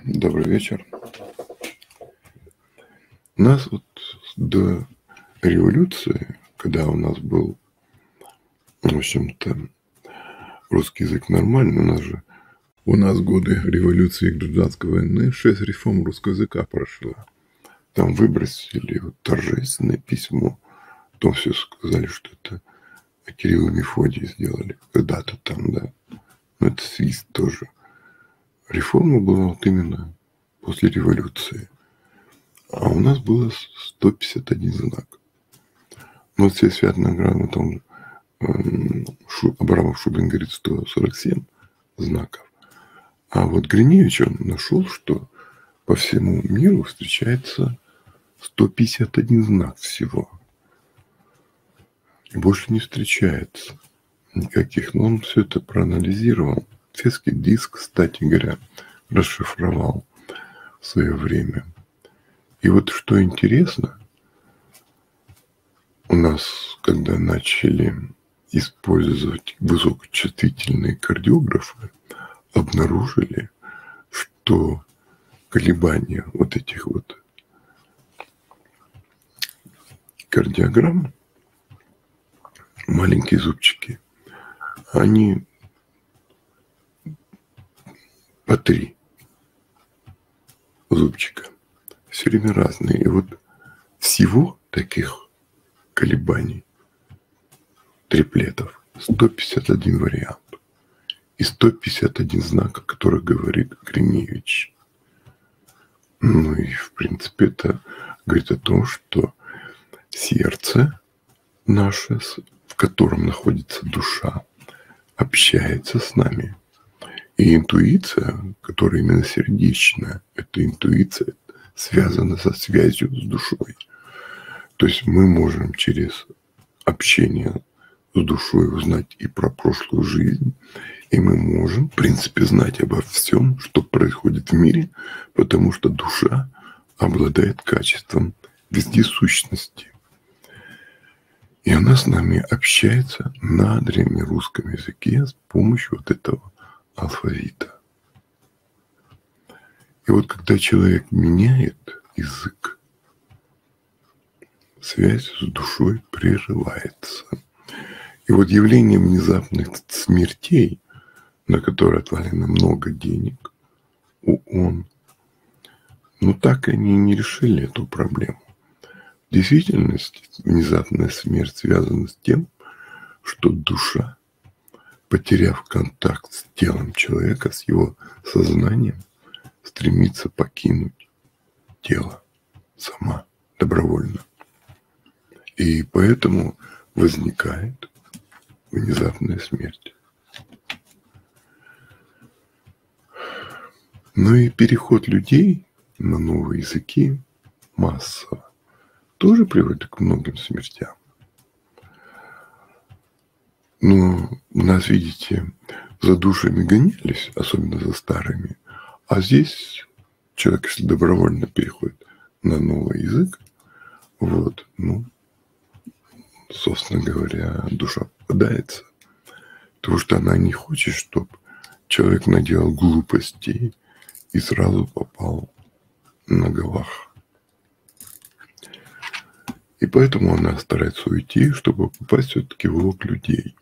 Добрый вечер. У нас вот до революции, когда у нас был, в общем-то, русский язык нормальный, у нас годы революции и гражданской войны 6 реформ русского языка прошло. Там выбросили вот торжественное письмо, потом все сказали, что это Кирилл и Мефодий сделали. Когда-то там, да. Но это свист тоже. Реформа была вот именно после революции. А у нас было 151 знак. Ну, вот все связанные грамотом Абрамов Шубин говорит 147 знаков. А вот Гриневич, он нашел, что по всему миру встречается 151 знак всего. И больше не встречается никаких. Но он все это проанализировал. Фесский диск, кстати говоря, расшифровал в свое время. И вот что интересно, у нас, когда начали использовать высокочувствительные кардиографы, обнаружили, что колебания вот этих вот кардиограмм, маленькие зубчики, они по 3 зубчика, все время разные. И вот всего таких колебаний, триплетов, 151 вариант. И 151 знак, о которых говорит Гриневич. Ну и, в принципе, это говорит о том, что сердце наше, в котором находится душа, общается с нами. И интуиция, которая именно сердечная, эта интуиция связана со связью с душой. То есть мы можем через общение с душой узнать и про прошлую жизнь, и мы можем, в принципе, знать обо всем, что происходит в мире, потому что душа обладает качеством вездесущности. И она с нами общается на древнерусском языке с помощью вот этого алфавита. И вот когда человек меняет язык, связь с душой прерывается. И вот явление внезапных смертей, на которые отвалено много денег у ООН, так они не решили эту проблему. В действительности внезапная смерть связана с тем, что душа, потеряв контакт с телом человека, с его сознанием, стремится покинуть тело сама, добровольно. И поэтому возникает внезапная смерть. Ну и переход людей на новые языки массово тоже приводит к многим смертям. Но у нас, видите, за душами гонялись, особенно за старыми. А здесь человек, если добровольно переходит на новый язык, собственно говоря, душа попадается. Потому что она не хочет, чтобы человек наделал глупостей и сразу попал на Галах. И поэтому она старается уйти, чтобы попасть все-таки в лог людей.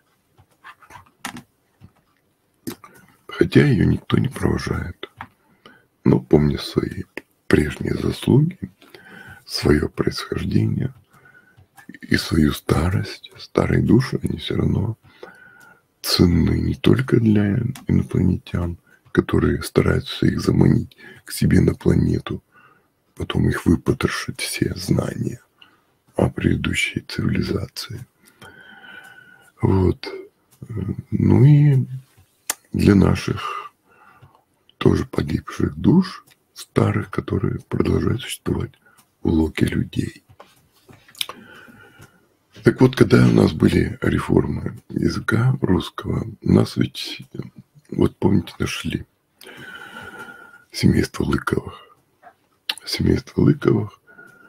Хотя ее никто не провожает. Но помня свои прежние заслуги, свое происхождение и свою старость, старые души, они все равно ценны не только для инопланетян, которые стараются их заманить к себе на планету, потом их выпотрошить все знания о предыдущей цивилизации. Ну и для наших тоже погибших душ, старых, которые продолжают существовать в локе людей. Так вот, когда у нас были реформы языка русского, нас ведь, помните, нашли семейство Лыковых. Семейство Лыковых,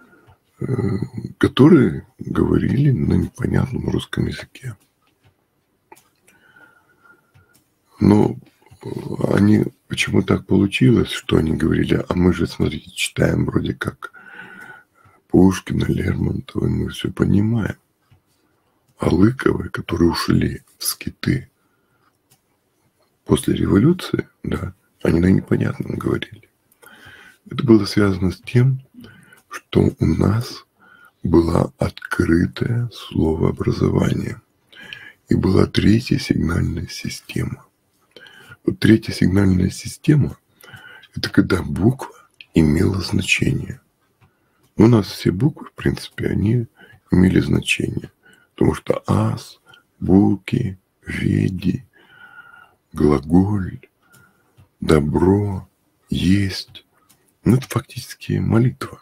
которые говорили на непонятном русском языке. Но они почему так получилось, что они говорили, а мы же, смотрите, читаем вроде как Пушкина, Лермонтова, и мы все понимаем. А Лыковы, которые ушли в скиты после революции, да, они на непонятном говорили. Это было связано с тем, что у нас была открытое словообразование и была третья сигнальная система. Вот третья сигнальная система – это когда буква имела значение. У нас все буквы, в принципе, они имели значение. Потому что ас, буки, веди, глаголь, добро, есть. Ну, это фактически молитва.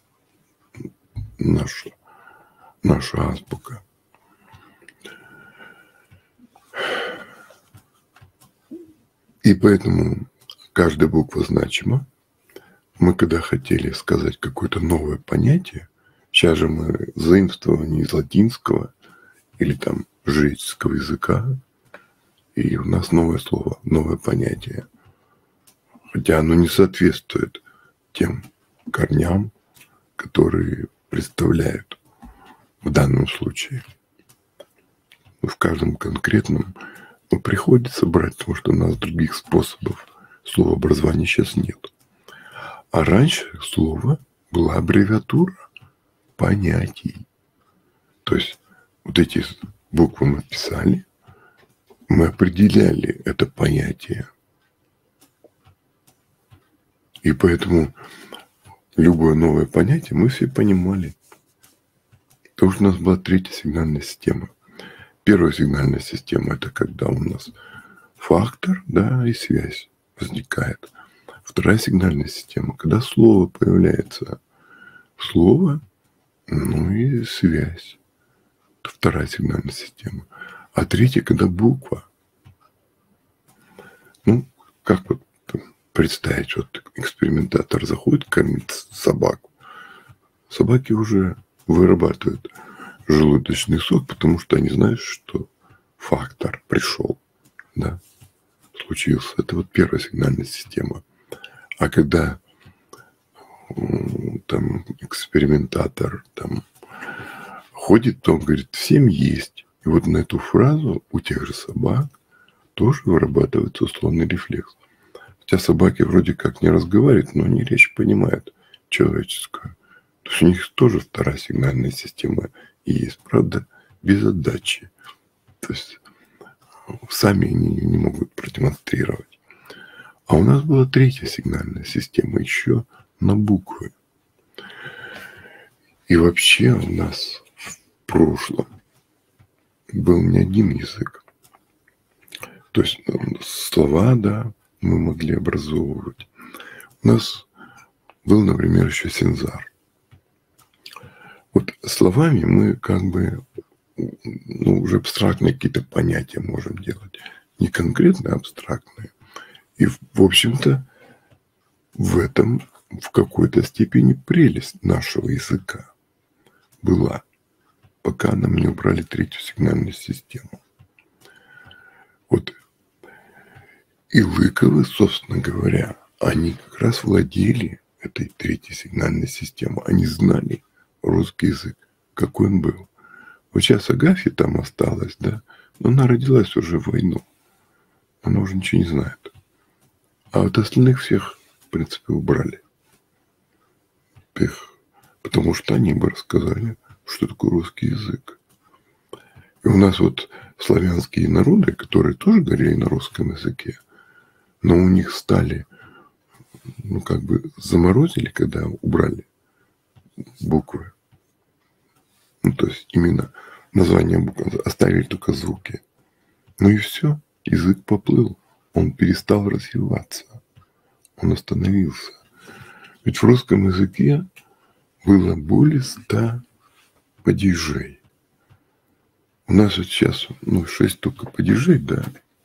Наша азбука. И поэтому каждая буква значима. Мы когда хотели сказать какое-то новое понятие, сейчас же мы заимствование из латинского или там жреческого языка, и у нас новое слово, новое понятие. Хотя оно не соответствует тем корням, которые представляют в данном случае. В каждом конкретном приходится брать, потому что у нас других способов словообразования сейчас нет. А раньше слово была аббревиатура понятий. То есть вот эти буквы мы писали, мы определяли это понятие. И поэтому любое новое понятие мы все понимали. Потому что у нас была третья сигнальная система. Первая сигнальная система – это когда у нас фактор, да, и связь возникает. Вторая сигнальная система, когда слово появляется. Слово, ну и связь. Это вторая сигнальная система. А третья, когда буква. Ну, как вот представить, вот экспериментатор заходит кормить собаку. Собаки уже вырабатывают желудочный сок, потому что они знают, что фактор пришел, да, случился. Это вот первая сигнальная система. А когда там экспериментатор там ходит, то он говорит, всем есть. И вот на эту фразу у тех же собак тоже вырабатывается условный рефлекс. Хотя собаки вроде как не разговаривают, но они речь понимают человеческую. То есть у них тоже вторая сигнальная система есть, правда, без отдачи. То есть сами они не могут продемонстрировать. А у нас была третья сигнальная система еще на буквы. И вообще у нас в прошлом был не один язык. То есть слова, да, мы могли образовывать. У нас был, например, еще синзар. Вот словами мы как бы уже абстрактные какие-то понятия можем делать. Не конкретно абстрактные. И, в общем-то, в этом в какой-то степени прелесть нашего языка была, пока нам не убрали третью сигнальную систему. Вот и Лыковы, собственно говоря, они как раз владели этой третьей сигнальной системой. Они знали русский язык, какой он был. Вот сейчас Агафья там осталась, да, но она родилась уже в войну. Она уже ничего не знает. А вот остальных всех, в принципе, убрали. Их, потому что они бы рассказали, что такое русский язык. И у нас вот славянские народы, которые тоже говорили на русском языке, но у них стали, как бы заморозили, когда убрали буквы. То есть именно название букв, оставили только звуки. Ну и все, язык поплыл. Он перестал развиваться. Он остановился. Ведь в русском языке было более 100 падежей. У нас вот сейчас 6 только падежей, да.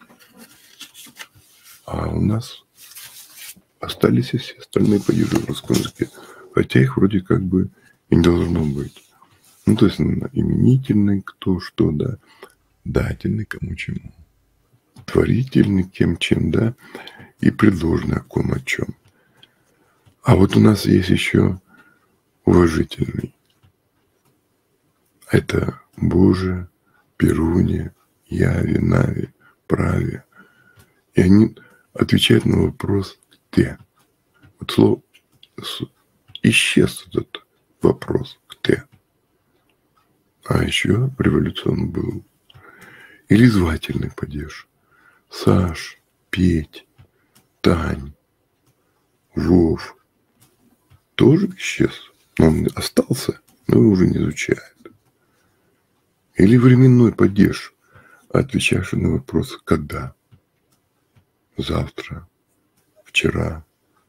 А у нас остались и все остальные падежи в русском языке. Хотя их вроде как бы и не должно быть. То есть именительный, кто что, да. Дательный, кому чему. Творительный, кем чем, да. и предложное о ком о чем. А вот у нас есть еще уважительный. Это Боже, Перуне, Яве, Наве, Праве. И они отвечают на вопрос «где?». Вот слово исчез этот вопрос «где?». А еще революционный был или звательный падеж. Саш, Петь, Тань, Вов тоже исчез. Но он остался, но его уже не изучают. Или временной падеж, отвечавший на вопрос «когда?», завтра, вчера,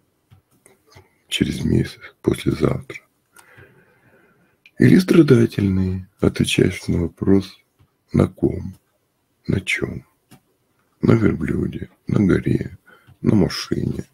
через месяц, послезавтра. Или страдательный, отвечающий на вопрос «на ком?», «на чем?», «на верблюде», «на горе», «на машине».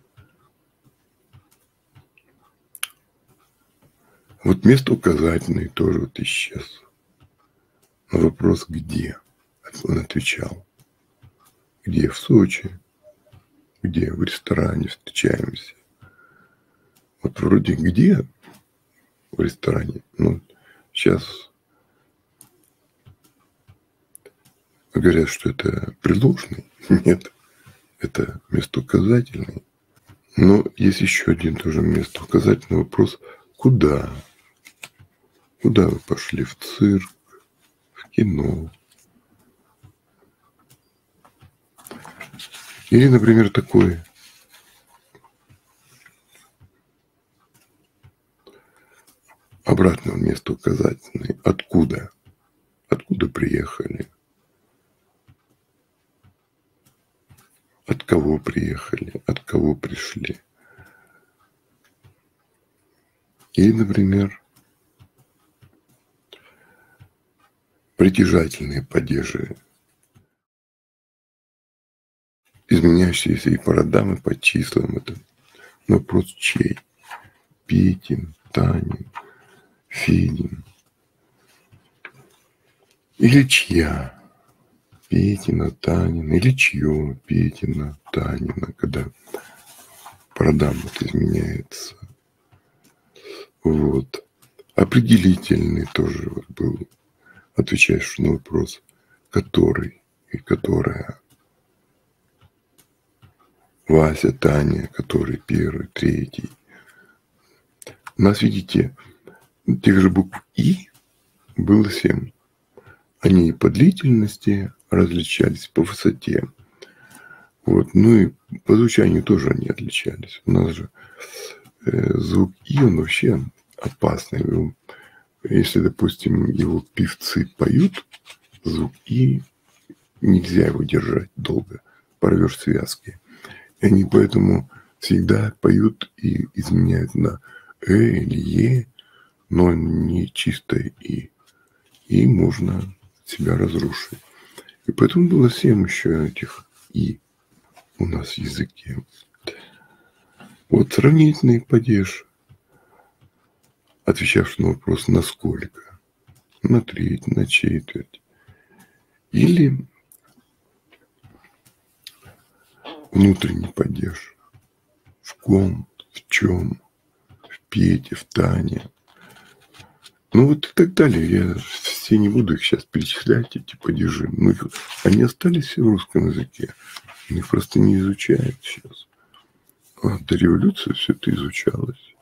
Вот место указательное тоже вот исчез. На вопрос «где?», он отвечал: где? В Сочи. Где? В ресторане встречаемся. Вот вроде где в ресторане? Ну, сейчас говорят, что это предложный. Нет, это местоуказательный. Но есть еще один тоже местоуказательный вопрос. Куда? Куда вы пошли? В цирк? В кино? Или, например, такой: обратно местоуказательный. Откуда? Откуда приехали? От кого приехали? От кого пришли? Или, например, притяжательные падежи, изменяющиеся и по родам, и по числам. Это вопрос чей? Петин, Танин, Федин. Или чья? Петина, Танина. Или чье? Петина, Танина. Когда по родам это изменяется. Вот. Определительный тоже вот был, отвечающий на вопрос который и которая. Вася, Таня, который первый, третий. У нас, видите, тех же букв «и» было 7. Они по длительности различались, по высоте. Вот. Ну и по звучанию тоже они отличались. У нас же звук «и», он вообще опасный. Если, допустим, его певцы поют, звук «и», нельзя его держать долго, порвешь связки. И они поэтому всегда поют и изменяют на или «е», но не чистое «и». И можно себя разрушить. И поэтому было 7 еще этих «и» у нас в языке. Вот сравнительный падеж, отвечавший на вопрос «насколько?», на треть, на четверть. Или внутренний падеж. В ком, в чем, в Пете, в Тане. Ну вот и так далее. Я все не буду их сейчас перечислять, эти падежи. Ну, они остались все в русском языке. Их просто не изучают сейчас. А до революции все это изучалось.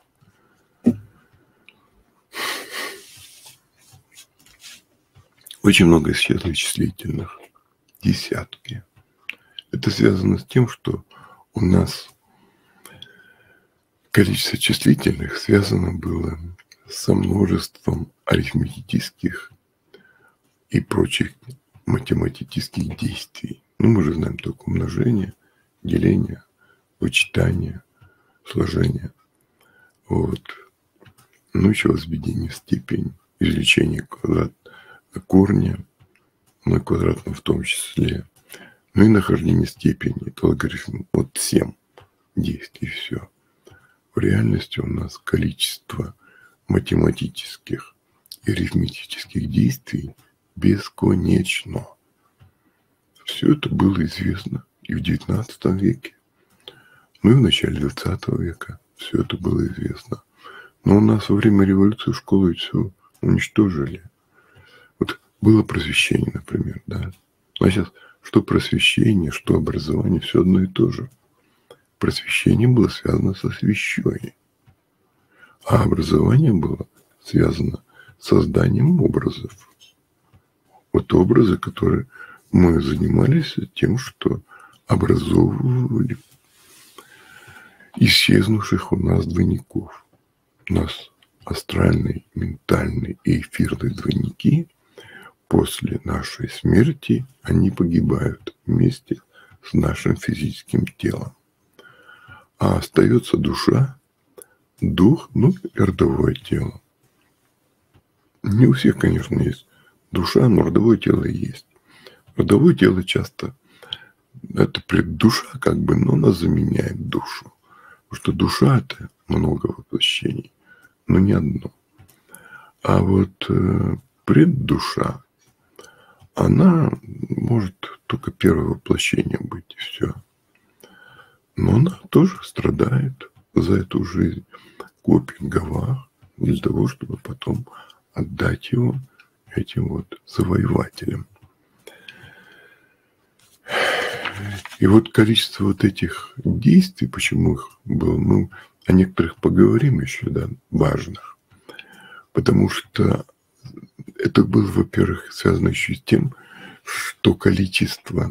Очень много исчезло числительных. Десятки. Это связано с тем, что у нас количество числительных связано было со множеством арифметических и прочих математических действий. Ну, мы же знаем только умножение, деление, вычитание, сложение. Вот. Ну, еще возведение в степень, извлечение корня, ну и квадратного в том числе. Ну и нахождение степени, это логарифм. Вот 7 действий, все. В реальности у нас количество математических и арифметических действий бесконечно. Все это было известно и в XIX веке. Ну и в начале 20 века все это было известно. Но у нас во время революции школы все уничтожили. Вот было просвещение, например, да. А сейчас что просвещение, что образование, все одно и то же. Просвещение было связано со освещением, а образование было связано с созданием образов. Вот образы, которые мы занимались тем, что образовывали исчезнувших у нас двойников. У нас астральные, ментальные и эфирные двойники после нашей смерти, они погибают вместе с нашим физическим телом. А остается душа, дух, ну и родовое тело. Не у всех, конечно, есть душа, но родовое тело есть. Родовое тело часто это преддуша, как бы, но она заменяет душу. Потому что душа – это много воплощений, но не одно. А вот преддуша, она может только первое воплощение быть, и все. Но она тоже страдает за эту жизнь, копит гавах для того, чтобы потом отдать его этим вот завоевателям. И вот количество вот этих действий, почему их было, мы о некоторых поговорим еще, да, важных. Потому что это было, во-первых, связано еще с тем, что количество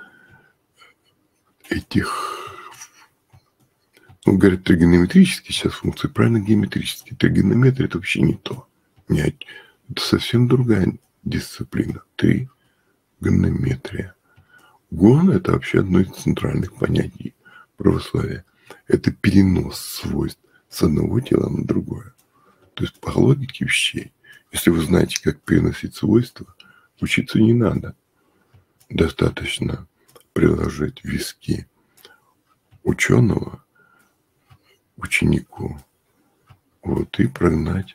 этих, ну, говорят, тригонометрические сейчас функции, правильно, геометрические. Тригонометрия – это вообще не то. Нет, это совсем другая дисциплина. Тригонометрия. Гон – это вообще одно из центральных понятий православия. Это перенос свойств с одного тела на другое. То есть по логике вещей. Если вы знаете, как переносить свойства, учиться не надо. Достаточно приложить виски ученого ученику, вот, и прогнать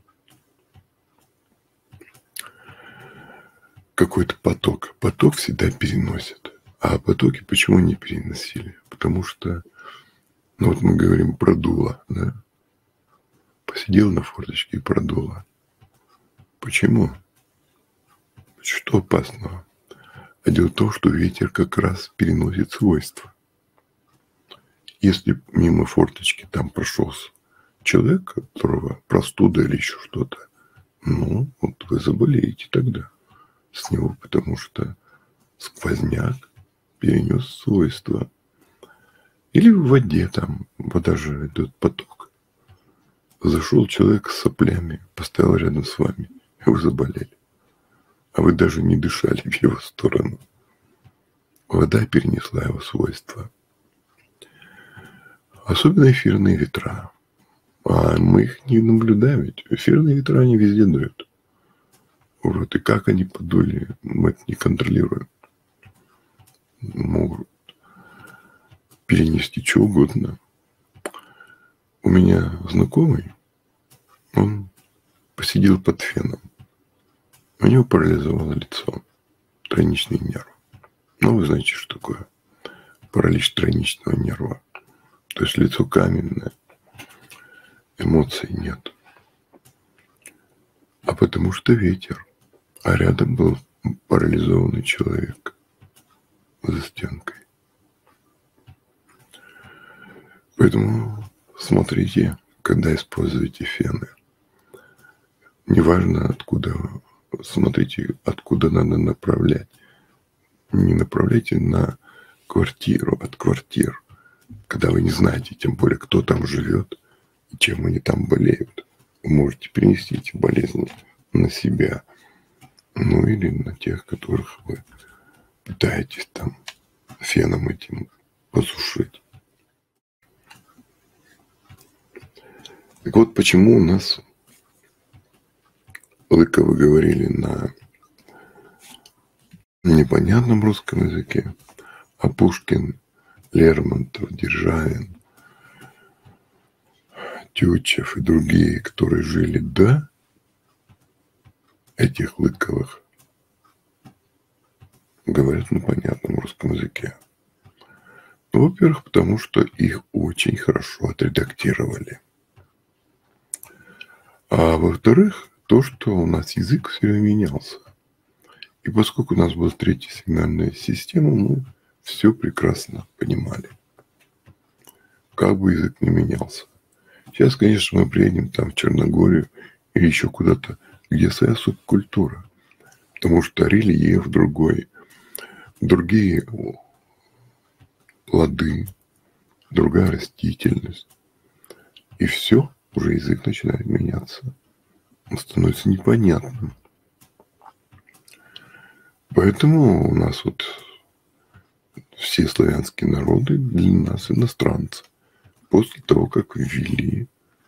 какой-то поток. Поток всегда переносит. А потоки почему не переносили? Потому что, ну вот мы говорим про дуло, да? Посидел на форточке и продуло. Почему? Что опасного? А дело в том, что ветер как раз переносит свойства. Если мимо форточки там прошел человек, у которого простуда или еще что-то, ну, вот вы заболеете тогда с него, потому что сквозняк перенес свойства. Или в воде там, вода же идет поток. Зашел человек с соплями, постоял рядом с вами, и вы заболели. А вы даже не дышали в его сторону. Вода перенесла его свойства. Особенно эфирные ветра. А мы их не наблюдаем, ведь эфирные ветра они везде дуют. Вот, и как они подули, мы это не контролируем. Могут перенести что угодно. У меня знакомый, он посидел под феном. У него парализовало лицо, тройничный нерв. Ну, вы знаете, что такое паралич тройничного нерва. То есть лицо каменное, эмоций нет. А потому что ветер. А рядом был парализованный человек за стенкой. Поэтому смотрите, когда используете фены. Неважно откуда, смотрите, откуда надо направлять. Не направляйте на квартиру, от квартир, когда вы не знаете, тем более, кто там живет и чем они там болеют. Вы можете перенести эти болезни на себя, ну или на тех, которых вы пытаетесь там феном этим посушить. Так вот, почему у нас Лыковы говорили на непонятном русском языке, а Пушкин, Лермонтов, Державин, Тютчев и другие, которые жили до этих Лыковых, говорят на понятном русском языке. Во-первых, потому что их очень хорошо отредактировали. А во-вторых, то, что у нас язык все время менялся. И поскольку у нас была третья сигнальная система, мы все прекрасно понимали, как бы язык не менялся. Сейчас, конечно, мы приедем там в Черногорию или еще куда-то, где своя субкультура, потому что рельеф другой, другие плоды, другая растительность. И все, уже язык начинает меняться. Он становится непонятным. Поэтому у нас вот все славянские народы для нас иностранцы. После того, как ввели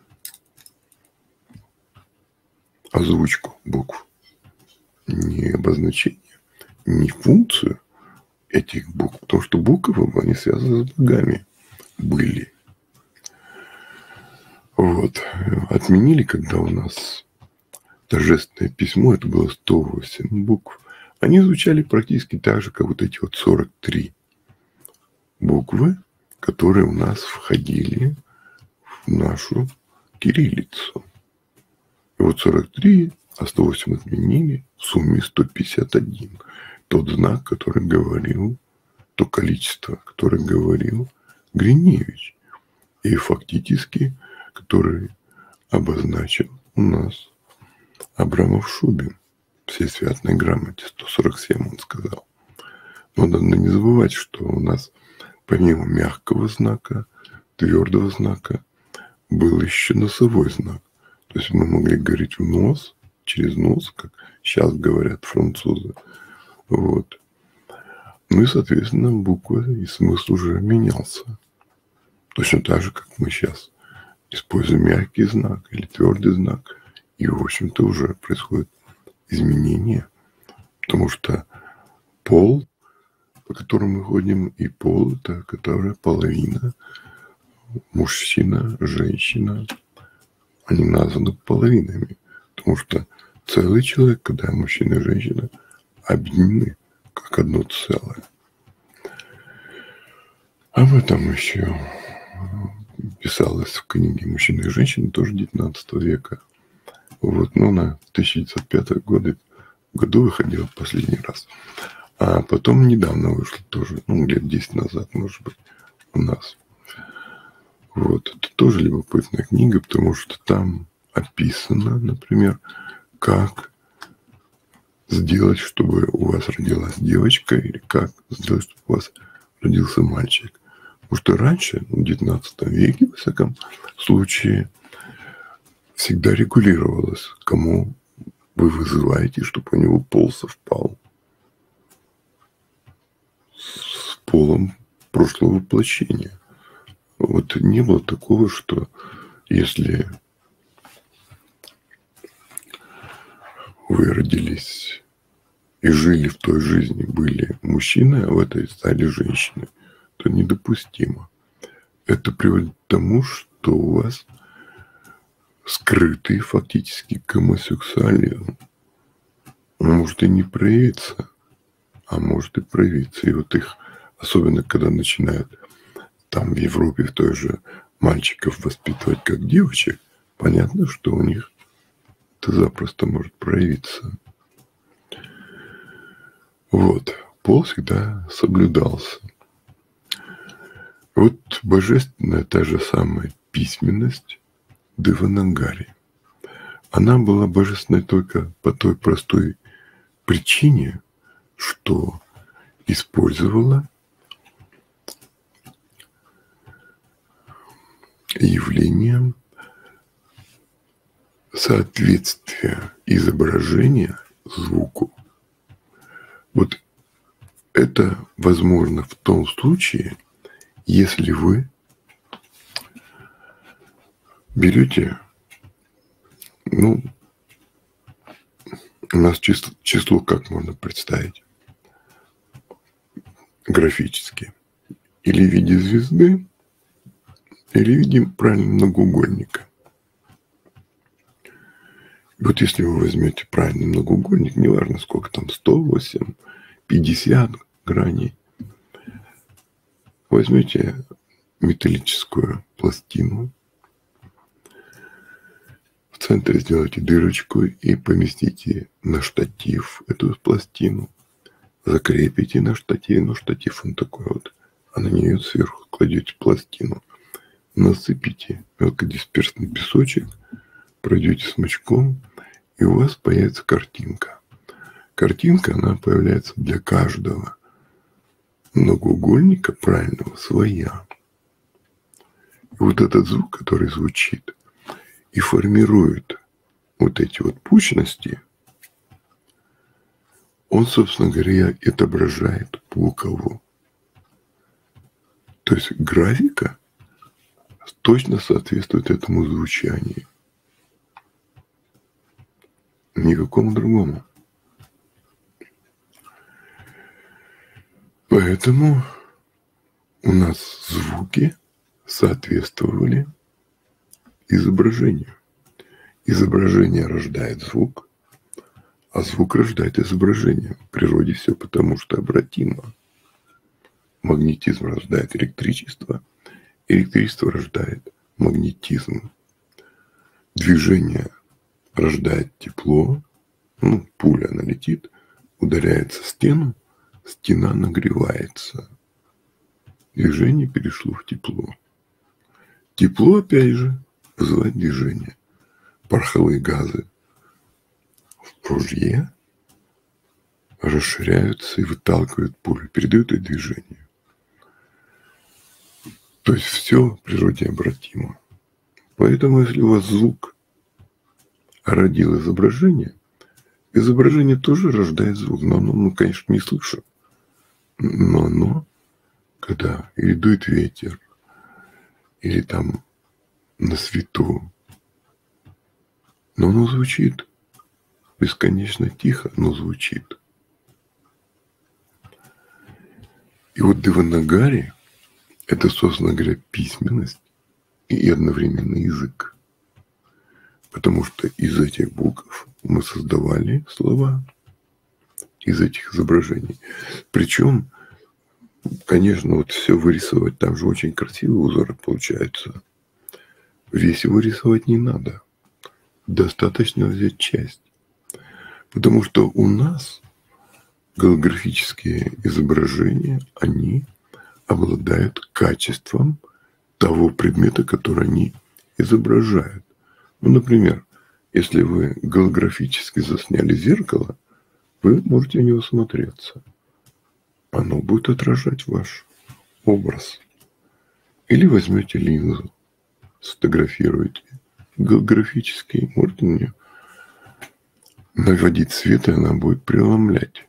озвучку букв, не обозначение, не функцию этих букв, потому что буквы, они связаны с богами были. Вот. Отменили, когда у нас торжественное письмо, это было 108 букв. Они звучали практически так же, как вот эти вот 43 буквы, которые у нас входили в нашу кириллицу. И вот 43, а 108 отменили, в сумме 151. Тот знак, который говорил, то количество, которое говорил Гриневич. И фактически, который обозначил у нас Абрамов-Шубин. Все святной грамоте 147 он сказал. Но надо не забывать, что у нас помимо мягкого знака, твердого знака, был еще носовой знак. То есть мы могли говорить в нос, через нос, как сейчас говорят французы. Вот. Ну и, соответственно, буква и смысл уже менялся. Точно так же, как мы сейчас используем мягкий знак или твердый знак. И, в общем-то, уже происходит изменение. Потому что пол, по которому мы ходим, и пол – это которая половина. Мужчина, женщина, они названы половинами. Потому что целый человек, когда мужчина и женщина объединены как одно целое. Об этом еще писалось в книге «Мужчина и женщина», тоже 19 века. Вот, но на 1905 году выходила последний раз. А потом недавно вышла тоже, лет 10 назад, может быть, у нас. Вот, это тоже любопытная книга, потому что там описано, например, как сделать, чтобы у вас родилась девочка, или как сделать, чтобы у вас родился мальчик. Потому что раньше, в 19 веке, во всяком случае, всегда регулировалось, кому вы вызываете, чтобы у него пол совпал с полом прошлого воплощения. Вот не было такого, что если вы родились и жили в той жизни, были мужчиной, а в этой стали женщиной, то недопустимо. Это приводит к тому, что у вас скрытый фактически гомосексуализм. Он может и не проявиться, а может и проявиться. И вот их, особенно когда начинают там в Европе в той же мальчиков воспитывать как девочек, понятно, что у них это запросто может проявиться. Вот. Пол всегда соблюдался. Вот божественная та же самая письменность Деванагари. Она была божественной только по той простой причине, что использовала явление соответствия изображения звуку. Вот это возможно в том случае, если вы берете, у нас число как можно представить графически? Или в виде звезды, или в виде правильно многоугольника. Вот если вы возьмете правильный многоугольник, неважно сколько там, 108, 50 граней, возьмете металлическую пластину, в центре сделайте дырочку и поместите на штатив эту пластину. Закрепите на штативе, но штатив он такой вот, а на нее сверху кладете пластину. Насыпите мелкодисперсный песочек, пройдете смычком, и у вас появится картинка. Картинка, она появляется для каждого многоугольника правильного своя. И вот этот звук, который звучит и формирует вот эти вот пучности, он, собственно говоря, отображает букву. То есть графика точно соответствует этому звучанию. Никакому другому. Поэтому у нас звуки соответствовали изображению. Изображение рождает звук, а звук рождает изображение. В природе все потому, что обратимо. Магнетизм рождает электричество, электричество рождает магнетизм. Движение рождает тепло, пуля, она летит, ударяется в стену, стена нагревается. Движение перешло в тепло. Тепло, опять же, вызывает движение. Пороховые газы в ружье расширяются и выталкивают пулю, передают ей движение. То есть все в природе обратимо. Поэтому, если у вас звук родил изображение, изображение тоже рождает звук. Но оно, мы, конечно, не слышим. Но оно, когда или дует ветер, или там на свету, но оно звучит бесконечно тихо, но звучит. И вот Деванагари – это, собственно говоря, письменность и одновременно язык. Потому что из этих букв мы создавали слова, из этих изображений. Причем, конечно, вот все вырисовать, там же очень красивые узоры получаются. Весь его рисовать не надо. Достаточно взять часть. Потому что у нас голографические изображения, они обладают качеством того предмета, который они изображают. Например, если вы голографически засняли зеркало, вы можете в него смотреться. Оно будет отражать ваш образ. Или возьмете линзу, сфотографируете голографически, можете на нее наводить свет, и она будет преломлять.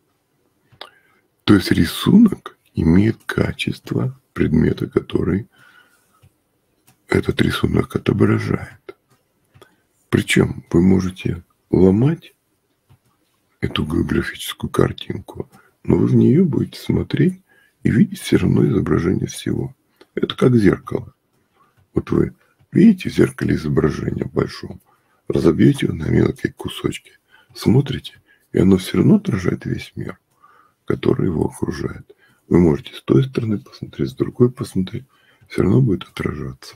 То есть рисунок имеет качество предмета, который этот рисунок отображает. Причем вы можете ломать эту географическую картинку, но вы в нее будете смотреть и видеть все равно изображение всего. Это как зеркало. Вот вы видите в зеркале изображение в большом, разобьете его на мелкие кусочки, смотрите, и оно все равно отражает весь мир, который его окружает. Вы можете с той стороны посмотреть, с другой посмотреть, все равно будет отражаться.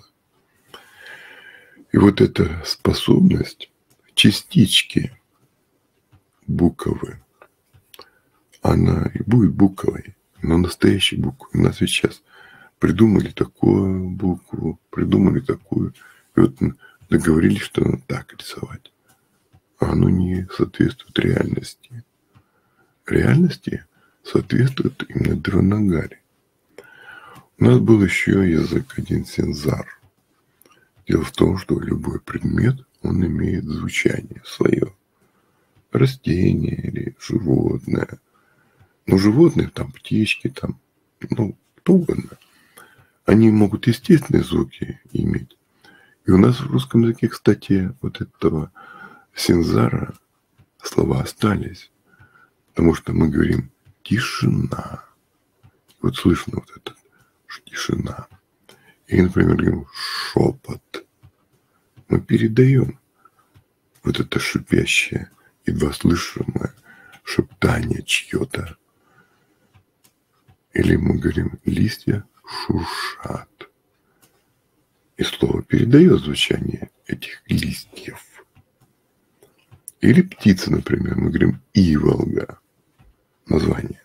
И вот эта способность частички буквы, она и будет буквой, но настоящей буквой. У нас ведь сейчас придумали такую букву, придумали такую. И вот договорились, что надо так рисовать. А оно не соответствует реальности. Реальности соответствует именно Деванагари. У нас был еще язык один синзар. Дело в том, что любой предмет, он имеет звучание свое. Растение или животное. Но животные, там птички, там, кто угодно. Они могут естественные звуки иметь. И у нас в русском языке, кстати, вот этого синзара слова остались. Потому что мы говорим тишина. Вот слышно вот это тишина. И, например, говорим шепот. Мы передаем вот это шипящее, едва слышимое шептание чье-то. Или мы говорим листья шуршат. И слово передает звучание этих листьев. Или птица, например, мы говорим иволга, название.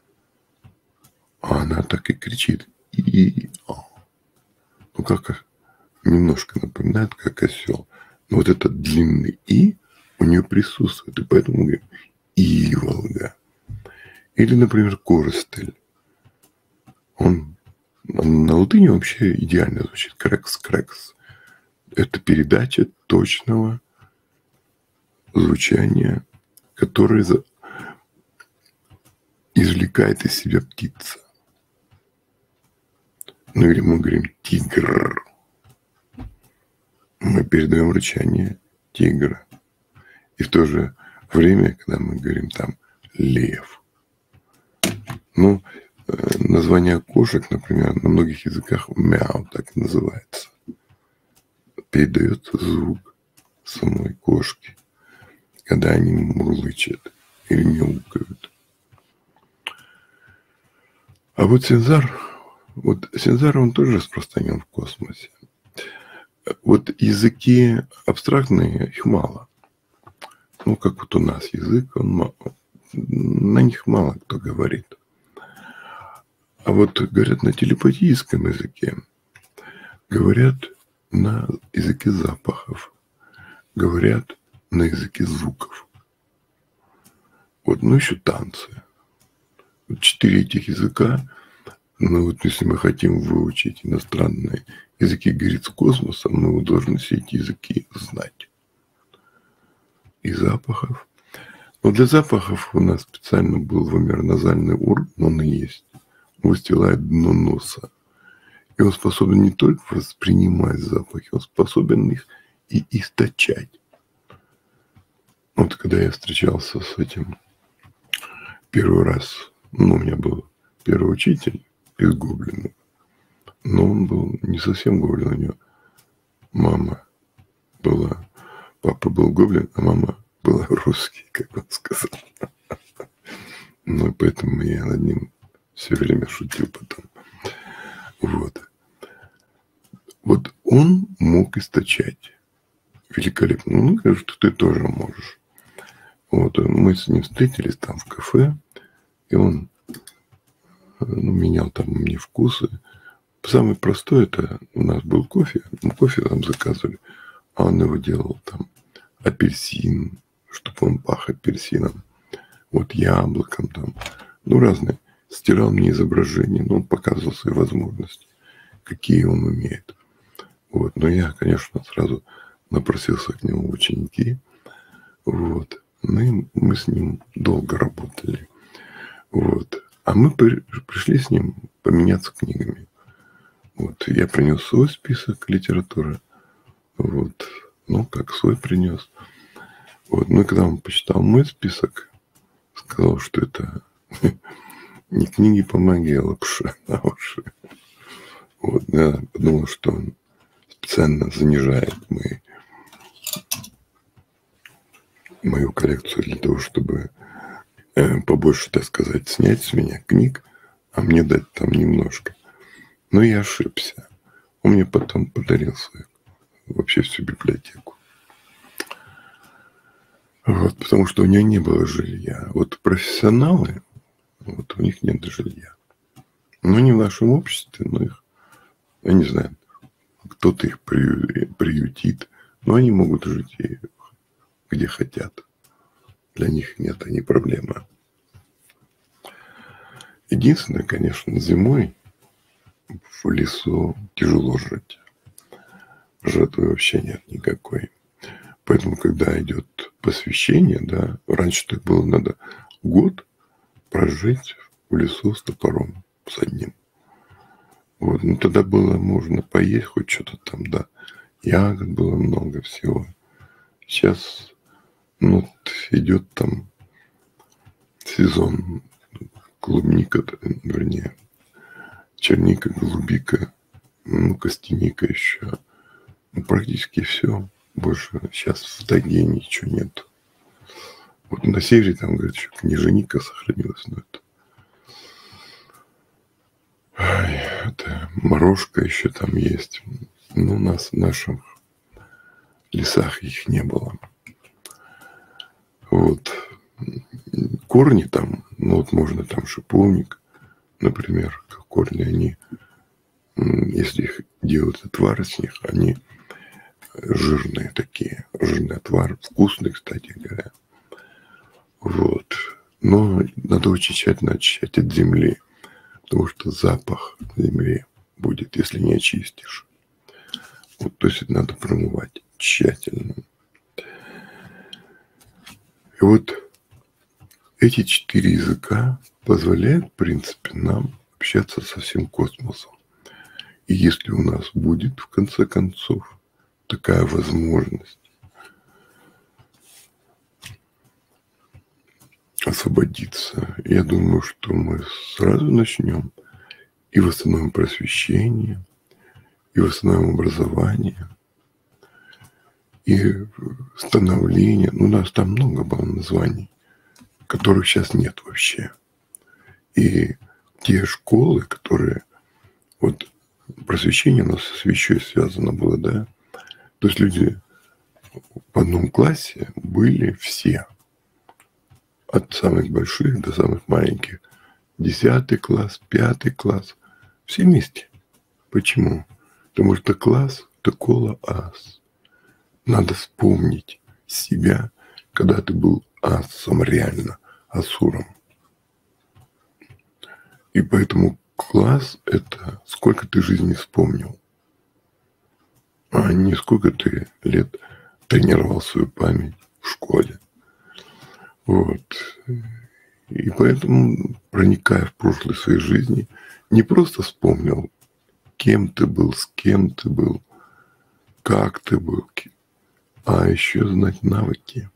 А она так и кричит. Ну, как немножко напоминает, как осел. Но вот этот длинный «и» у нее присутствует. И поэтому мы говорим иволга. Или, например, коростель. Он на латыни вообще идеально звучит. Крекс-крекс. Это передача точного звучания, которое извлекает из себя птица. Ну или мы говорим тигр. Мы передаем рычание тигра. И в то же время, когда мы говорим там лев. Ну, название кошек, например, на многих языках мяу так и называется. Передается звук самой кошки, когда они мурлычат или мяукают. А вот синзар, он тоже распространен в космосе. Вот языки абстрактные, их мало. Ну, как вот у нас язык, на них мало кто говорит. А вот говорят на телепатическом языке, говорят на языке запахов, говорят на языке звуков. Вот, ну, еще танцы. Вот 4 этих языка, ну, вот если мы хотим выучить иностранные языки, говорится, космоса, мы должны все эти языки знать. И запахов. Но для запахов у нас специально был вомероназальный орган, он и есть. Он выстилает дно носа. И он способен не только воспринимать запахи, он способен их и источать. Вот когда я встречался с этим первый раз, ну, у меня был первый учитель из Гоблина, но он был не совсем гоблин, у него мама была, папа был гоблин, а мама была русский, как он сказал. Ну, и поэтому я над ним все время шутил потом. Вот он мог источать великолепно. Ну, говорю, что ты тоже можешь. Вот мы с ним встретились там в кафе, и он менял там мне вкусы. Самый простой это у нас был кофе. Мы кофе там заказывали, а он его делал там апельсин, чтобы он пах апельсином. Вот яблоком там. Ну, разные. Стирал мне изображение, но он показывал свои возможности, какие он умеет. Вот. Но я, конечно, сразу напросился к нему в ученики. Вот. Ну и мы с ним долго работали. Вот. А мы пришли с ним поменяться книгами. Вот. Я принес свой список литературы. Вот. Ну, как свой принес. Вот. Ну и когда он почитал мой список, сказал, что это не книги по магии, а лапша на уши. Вот. Я подумал, что он специально занижает мою коллекцию для того, чтобы побольше, так сказать, снять с меня книг, а мне дать там немножко. Но я ошибся. Он мне потом подарил вообще всю библиотеку. Вот, потому что у него не было жилья. Вот профессионалы, вот у них нет жилья. Ну, не в нашем обществе, но их, я не знаю, кто-то их приютит, но они могут жить где хотят. Для них нет, они проблема. Единственное, конечно, зимой в лесу тяжело жить. Жатвы вообще нет никакой. Поэтому, когда идет посвящение, да, раньше так было, надо год прожить в лесу с топором, с одним. Вот, ну тогда было можно поесть хоть что-то там, да. Ягод было много всего. Сейчас, ну, идет там сезон клубника, вернее, черника, голубика, ну, костяника еще. Ну, практически все. Больше сейчас в тайге ничего нет. Вот на севере там, говорят, еще княженика сохранилась, но это... это морожка еще там есть. Но у нас в наших лесах их не было. Вот. Корни там, ну вот можно там шиповник, например, как корни, они, если их делают отвар с них, они жирные такие, жирный отвар, вкусный, кстати говоря. Вот. Но надо очень тщательно очищать от земли, потому что запах земли будет, если не очистишь. Вот, то есть это надо промывать тщательно. И вот эти 4 языка позволяют, в принципе, нам общаться со всем космосом. И если у нас будет, в конце концов, такая возможность освободиться, я думаю, что мы сразу начнем и восстановим просвещение, и восстановим образование, и становление. Ну, у нас там много было названий, которых сейчас нет вообще. И те школы, которые... Вот просвещение у нас с свечой связано было, да? То есть люди в одном классе были все. От самых больших до самых маленьких. 10 класс, 5 класс. Все вместе. Почему? Потому что класс – это кола-ас. Надо вспомнить себя, когда ты был асом реально, асуром. И поэтому класс – это сколько ты жизни вспомнил, а не сколько ты лет тренировал свою память в школе. Вот. И поэтому, проникая в прошлое своей жизни, не просто вспомнил, кем ты был, с кем ты был, как ты был, а еще знать навыки.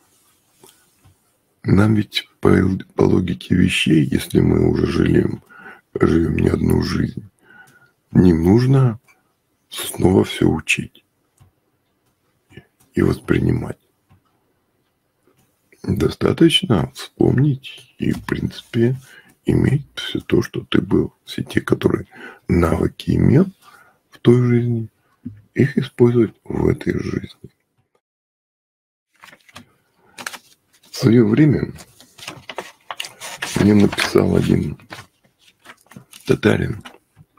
Нам ведь по логике вещей, если мы уже живем не одну жизнь, не нужно снова все учить и воспринимать. Достаточно вспомнить и, в принципе, иметь все то, что ты был. Все те, которые навыки имел в той жизни, их использовать в этой жизни. В свое время мне написал один татарин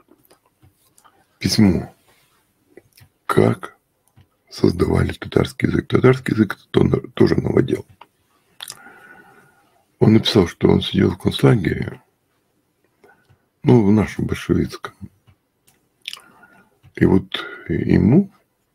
письмо, как создавали татарский язык. Татарский язык тоже новодел. Он написал, что он сидел в концлагере, ну, в нашем большевицком. И вот ему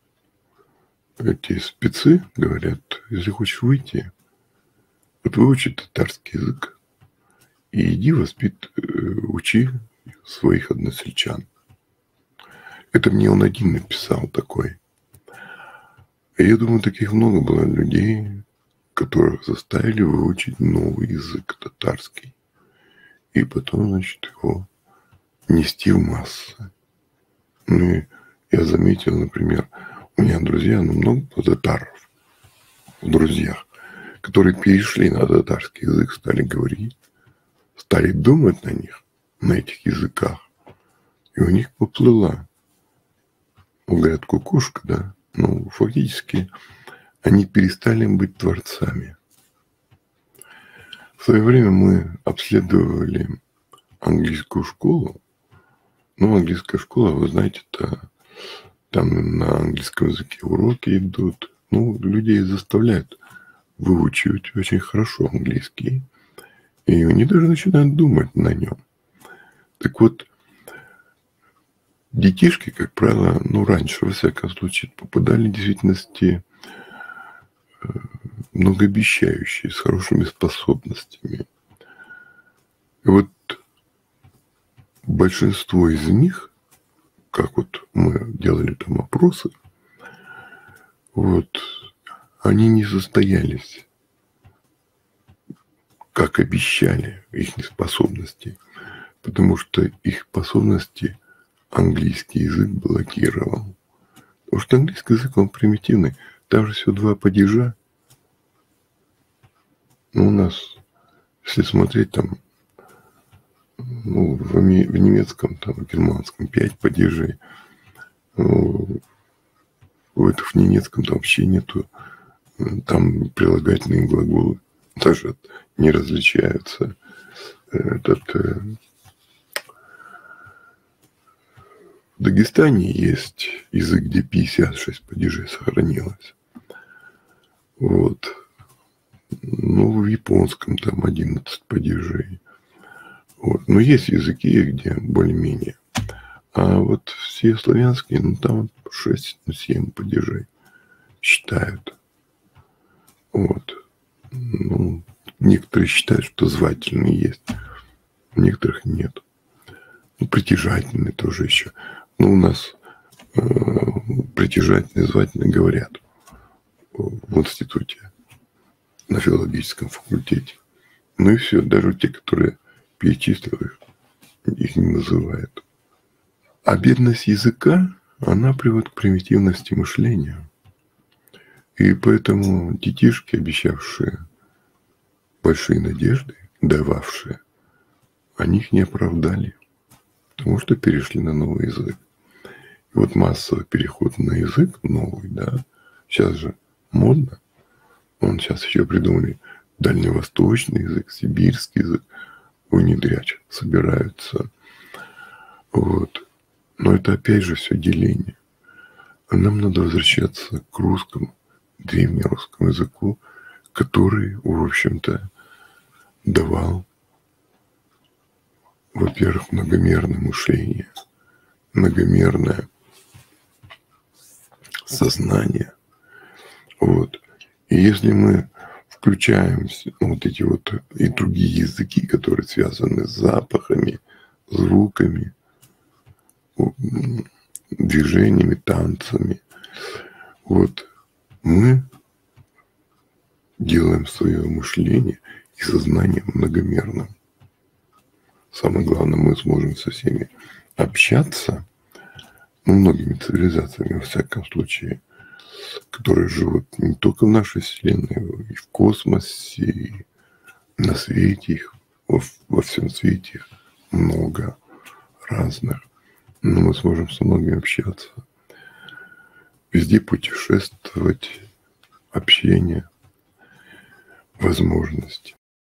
эти спецы говорят, если хочешь выйти, вот выучи татарский язык и иди учи своих односельчан. Это мне он один написал такой. И я думаю, таких много было людей, которых заставили выучить новый язык татарский. И потом, значит, его нести в массы. Ну, и я заметил, например, у меня друзья, много татаров в друзьях, которые перешли на татарский язык, стали говорить, стали думать на них, на этих языках. И у них поплыла. Говорят, кукушка, да? Ну, фактически они перестали быть творцами. В свое время мы обследовали английскую школу. Ну, английская школа, вы знаете, там на английском языке уроки идут. Ну, людей заставляют выучивать очень хорошо английский. И они даже начинают думать на нем. Так вот, детишки, как правило, раньше, во всяком случае, попадали в действительности многообещающие, с хорошими способностями. И вот большинство из них, как вот мы делали там опросы, вот, они не состоялись, как обещали, их способности, потому что их способности английский язык блокировал. Потому что английский язык, он примитивный. Там же всего 2 падежа. Ну, у нас, если смотреть там ну, в немецком, там, в германском 5 падежей. В немецком там вообще нету. Там прилагательные глаголы даже не различаются. В Дагестане есть язык, где 56 падежей сохранилось. Вот. Ну, в японском там 11 падежей. Вот. Но есть языки, где более-менее. А вот все славянские, ну, там 6-7 падежей считают. Вот. Ну, некоторые считают, что звательные есть, у некоторых нет. Ну, притяжательные тоже еще. Ну, у нас притяжательные, звательные говорят в институте, на филологическом факультете. Ну и все, даже те, которые перечислил их не называют. А бедность языка, она приводит к примитивности мышления. И поэтому детишки, обещавшие большие надежды, дававшие, они их не оправдали, потому что перешли на новый язык. И вот массовый переход на язык новый, да, сейчас же модно. Сейчас еще придумали дальневосточный язык, сибирский язык внедрять собираются. Вот. Но это опять же все деление. А нам надо возвращаться к русскому, древнерусскому языку, который, в общем-то, давал, во-первых, многомерное мышление, многомерное сознание. Вот. И если мы включаем вот эти вот и другие языки, которые связаны с запахами, звуками, движениями, танцами, вот мы делаем свое мышление и сознание многомерным. Самое главное, мы сможем со всеми общаться, ну, многими цивилизациями, во всяком случае, которые живут не только в нашей Вселенной, и в космосе, и на свете их, во всем свете их много разных. Но мы сможем с многими общаться. Везде путешествовать, общение, возможности.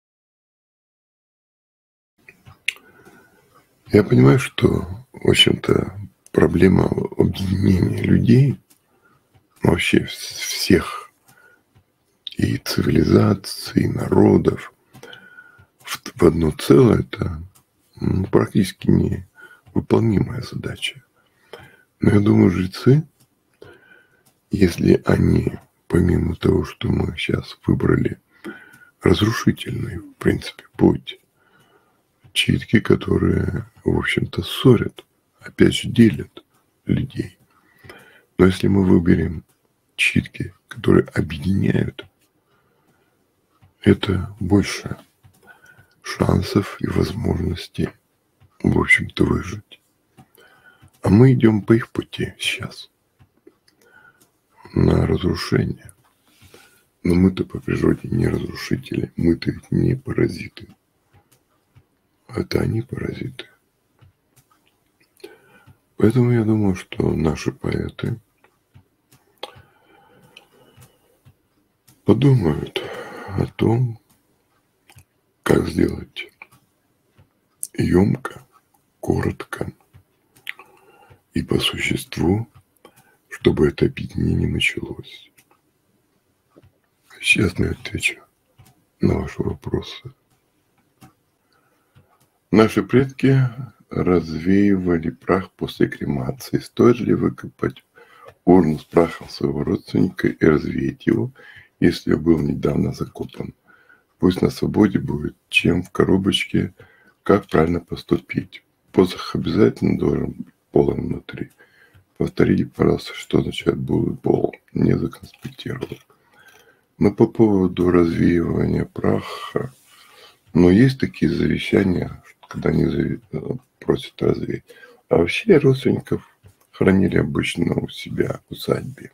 Я понимаю, что, в общем-то, проблема объединения людей, вообще всех, и цивилизаций, и народов в одно целое, это практически невыполнимая задача. Но я думаю, жрецы, если они, помимо того, что мы сейчас выбрали разрушительный, в принципе, путь, читки, которые, в общем-то, ссорят, опять же, делят людей. Но если мы выберем читки, которые объединяют, это больше шансов и возможностей, в общем-то, выжить. А мы идем по их пути сейчас на разрушение. Но мы-то по природе не разрушители, мы-то ведь не паразиты. Это они паразиты. Поэтому я думаю, что наши поэты подумают о том, как сделать емко, коротко и по существу, чтобы это объединение началось. Сейчас я отвечу на ваши вопросы. Наши предки развеивали прах после кремации. Стоит ли выкопать урну с прахом своего родственника и развеять его, если был недавно закопан? Пусть на свободе будет, чем в коробочке. Как правильно поступить? Посох обязательно должен быть полон внутри. Повторите, пожалуйста, что означает будет пол. Не законспектировал. Но по поводу развеивания праха, но есть такие завещания, когда они просят развеять. А вообще родственников хранили обычно у себя в усадьбе.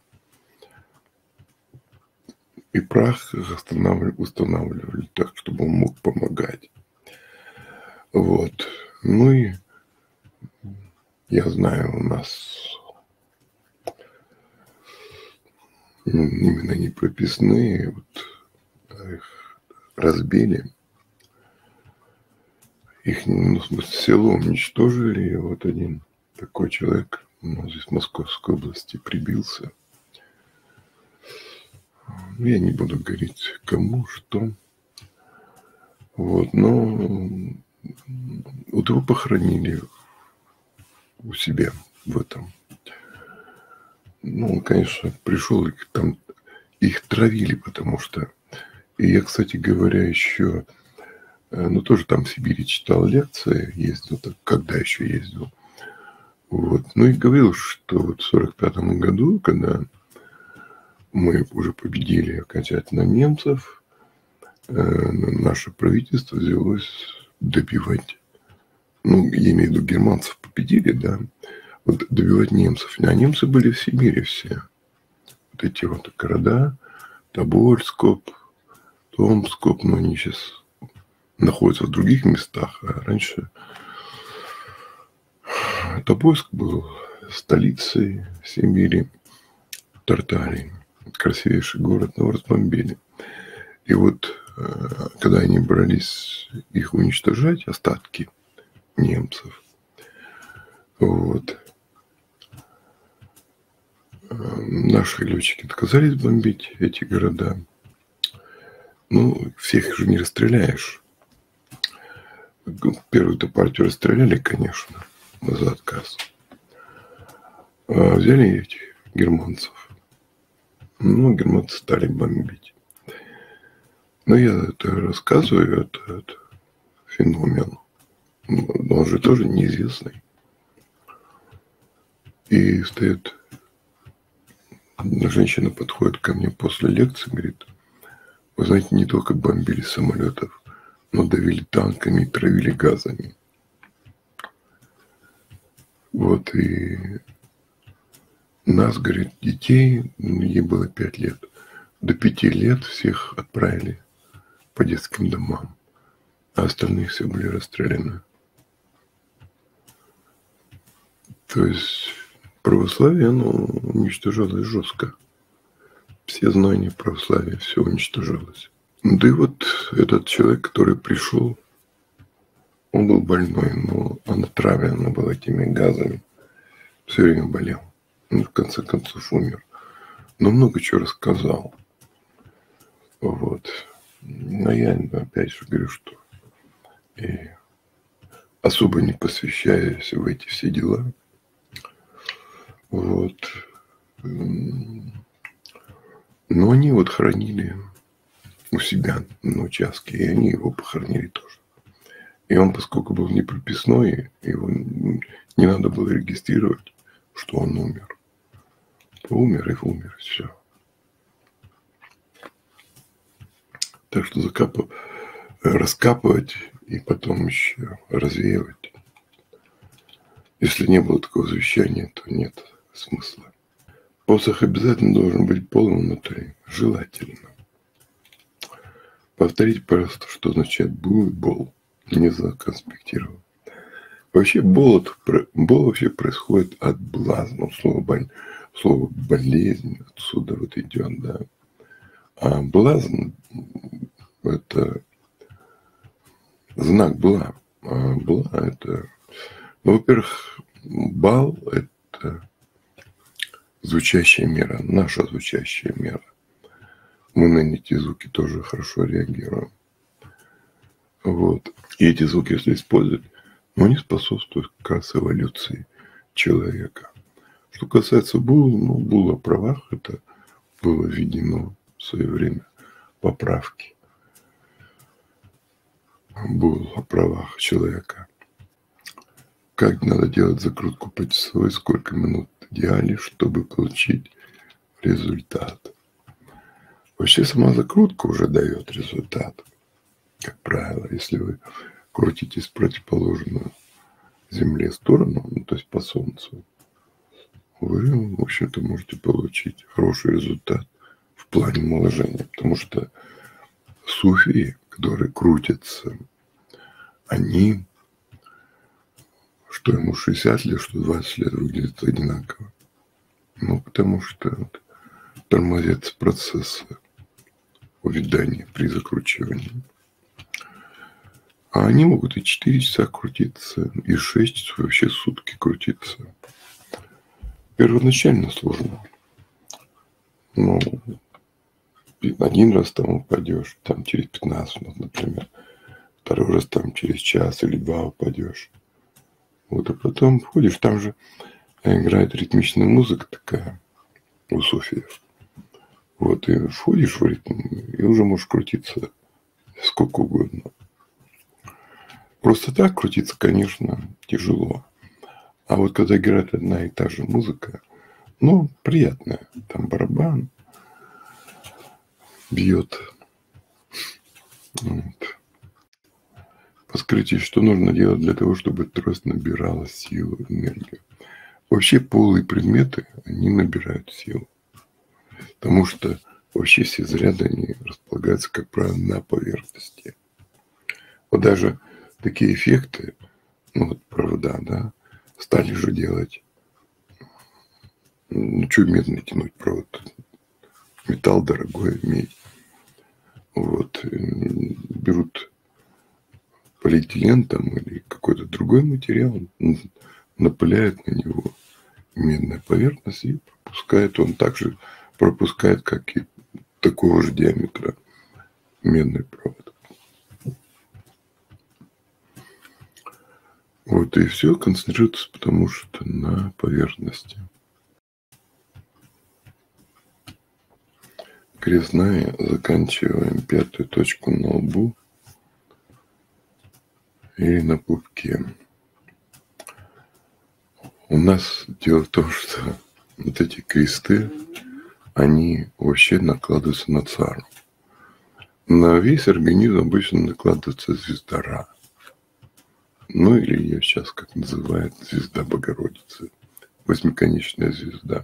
И прах устанавливали так, чтобы он мог помогать. Вот. Ну и я знаю, у нас именно не прописные, вот их разбили, их, ну, в смысле, село уничтожили, и вот один такой человек, ну, здесь в Московской области прибился. Я не буду говорить, кому, что. Вот, но вот его похоронили у себя в этом. Ну, он, конечно, пришел, и там их травили, потому что... И я, кстати говоря, еще, ну, тоже там в Сибири читал лекции, ездил, так, когда еще ездил. Вот. Ну и говорил, что вот в 1945 году, когда мы уже победили окончательно немцев, наше правительство взялось добивать, ну, я имею в виду, германцев победили, да, вот добивать немцев. А немцы были в Сибири все. Вот эти вот города, Тобольскоп, Томскоп, но они сейчас находятся в других местах, а раньше Тобольск был столицей Сибири, Тартарии. Красивейший город, но разбомбили. И вот, когда они брались их уничтожать, остатки немцев, вот, наши летчики отказались бомбить эти города. Ну, всех же не расстреляешь. Первую-то партию расстреляли, конечно, за отказ. А взяли этих германцев. Ну, германцы стали бомбить. Но я это рассказываю, это феномен. Но он же тоже неизвестный. И стоит... Женщина подходит ко мне после лекции, говорит: вы знаете, не только бомбили самолетов, но давили танками и травили газами. Вот, и нас, говорит, детей, ей было 5 лет, до 5 лет всех отправили по детским домам, а остальные все были расстреляны. То есть православие, оно уничтожалось жестко. Все знания православия, все уничтожалось. Да и вот этот человек, который пришел, он был больной, но он отравлен был этими газами. Все время болел. Ну, в конце концов, умер. Но много чего рассказал. Вот. Но я, опять же, говорю, что и особо не посвящаясь в эти все дела. Вот. Но они вот хоронили у себя на участке, и они его похоронили тоже. И он, поскольку был непрописной, его не надо было регистрировать, что он умер. Умер и умер, все. Так что раскапывать и потом еще развеивать. Если не было такого завещания, то нет смысла. Посох обязательно должен быть полным внутри, желательно. Повторите, пожалуйста, что означает бол. Не законспектировал. Вообще бол вообще происходит от блазна. Слово болезнь отсюда вот идет, да. А блазн – это знак бла. А бла – это, ну, во-первых, бал – это звучащая мера, наша звучащая мера. Мы на эти звуки тоже хорошо реагируем. Вот. И эти звуки, если использовать, но они способствуют как раз эволюции человека. Что касается Булла о правах, это было введено в свое время поправки. Булл о правах человека. Как надо делать закрутку почасовой, сколько минут в идеале, чтобы получить результат. Вообще сама закрутка уже дает результат. Как правило, если вы крутитесь в противоположную Земле сторону, ну, то есть по Солнцу, вы, в общем-то, можете получить хороший результат в плане омоложения. Потому что суфии, которые крутятся, они что ему 60 лет, что 20 лет выглядит одинаково. Ну, потому что тормозятся процессы увядания при закручивании. А они могут и 4 часа крутиться, и 6 часов, вообще сутки крутиться. Первоначально сложно. Ну, один раз там упадешь, там через 15 минут, например. Второй раз там через час или два упадешь. Вот, а потом входишь, там же играет ритмичная музыка такая у суфиев. Вот, и входишь в ритм, и уже можешь крутиться сколько угодно. Просто так крутиться, конечно, тяжело. А вот когда играет одна и та же музыка, ну, приятная. Там барабан бьет. Вот. Подскажите, что нужно делать для того, чтобы трость набирала силу, энергию? Вообще полые предметы, они набирают силу. Потому что вообще все заряды, они располагаются, как правило, на поверхности. Вот даже такие эффекты, ну вот провода, да, стали же делать. Ну, что медный тянуть провод? Металл дорогой, медь. Вот. Берут полиэтилен там или какой-то другой материал, напыляют на него медная поверхность и пропускает. Он также пропускает, как и такого же диаметра медный провод. Вот и все концентрируется, потому что на поверхности. Крестная, заканчиваем 5-ю точку на лбу или на пупке. У нас дело в том, что вот эти кресты, они вообще накладываются на цару. На весь организм обычно накладывается звезда. Ну, или ее сейчас как называют, звезда Богородицы. Восьмиконечная звезда.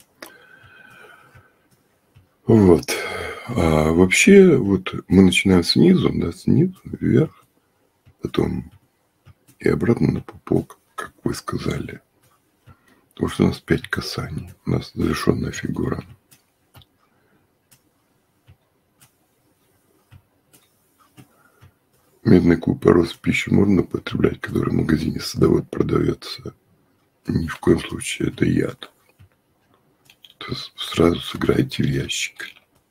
Вот. А вообще, вот мы начинаем снизу, да, снизу вверх, потом и обратно на пупок, как вы сказали. Потому что у нас 5 касаний. У нас завершенная фигура. Медный купорос в пищу можно употреблять, который в магазине садовод продается. Ни в коем случае это яд. То сразу сыграйте в ящик.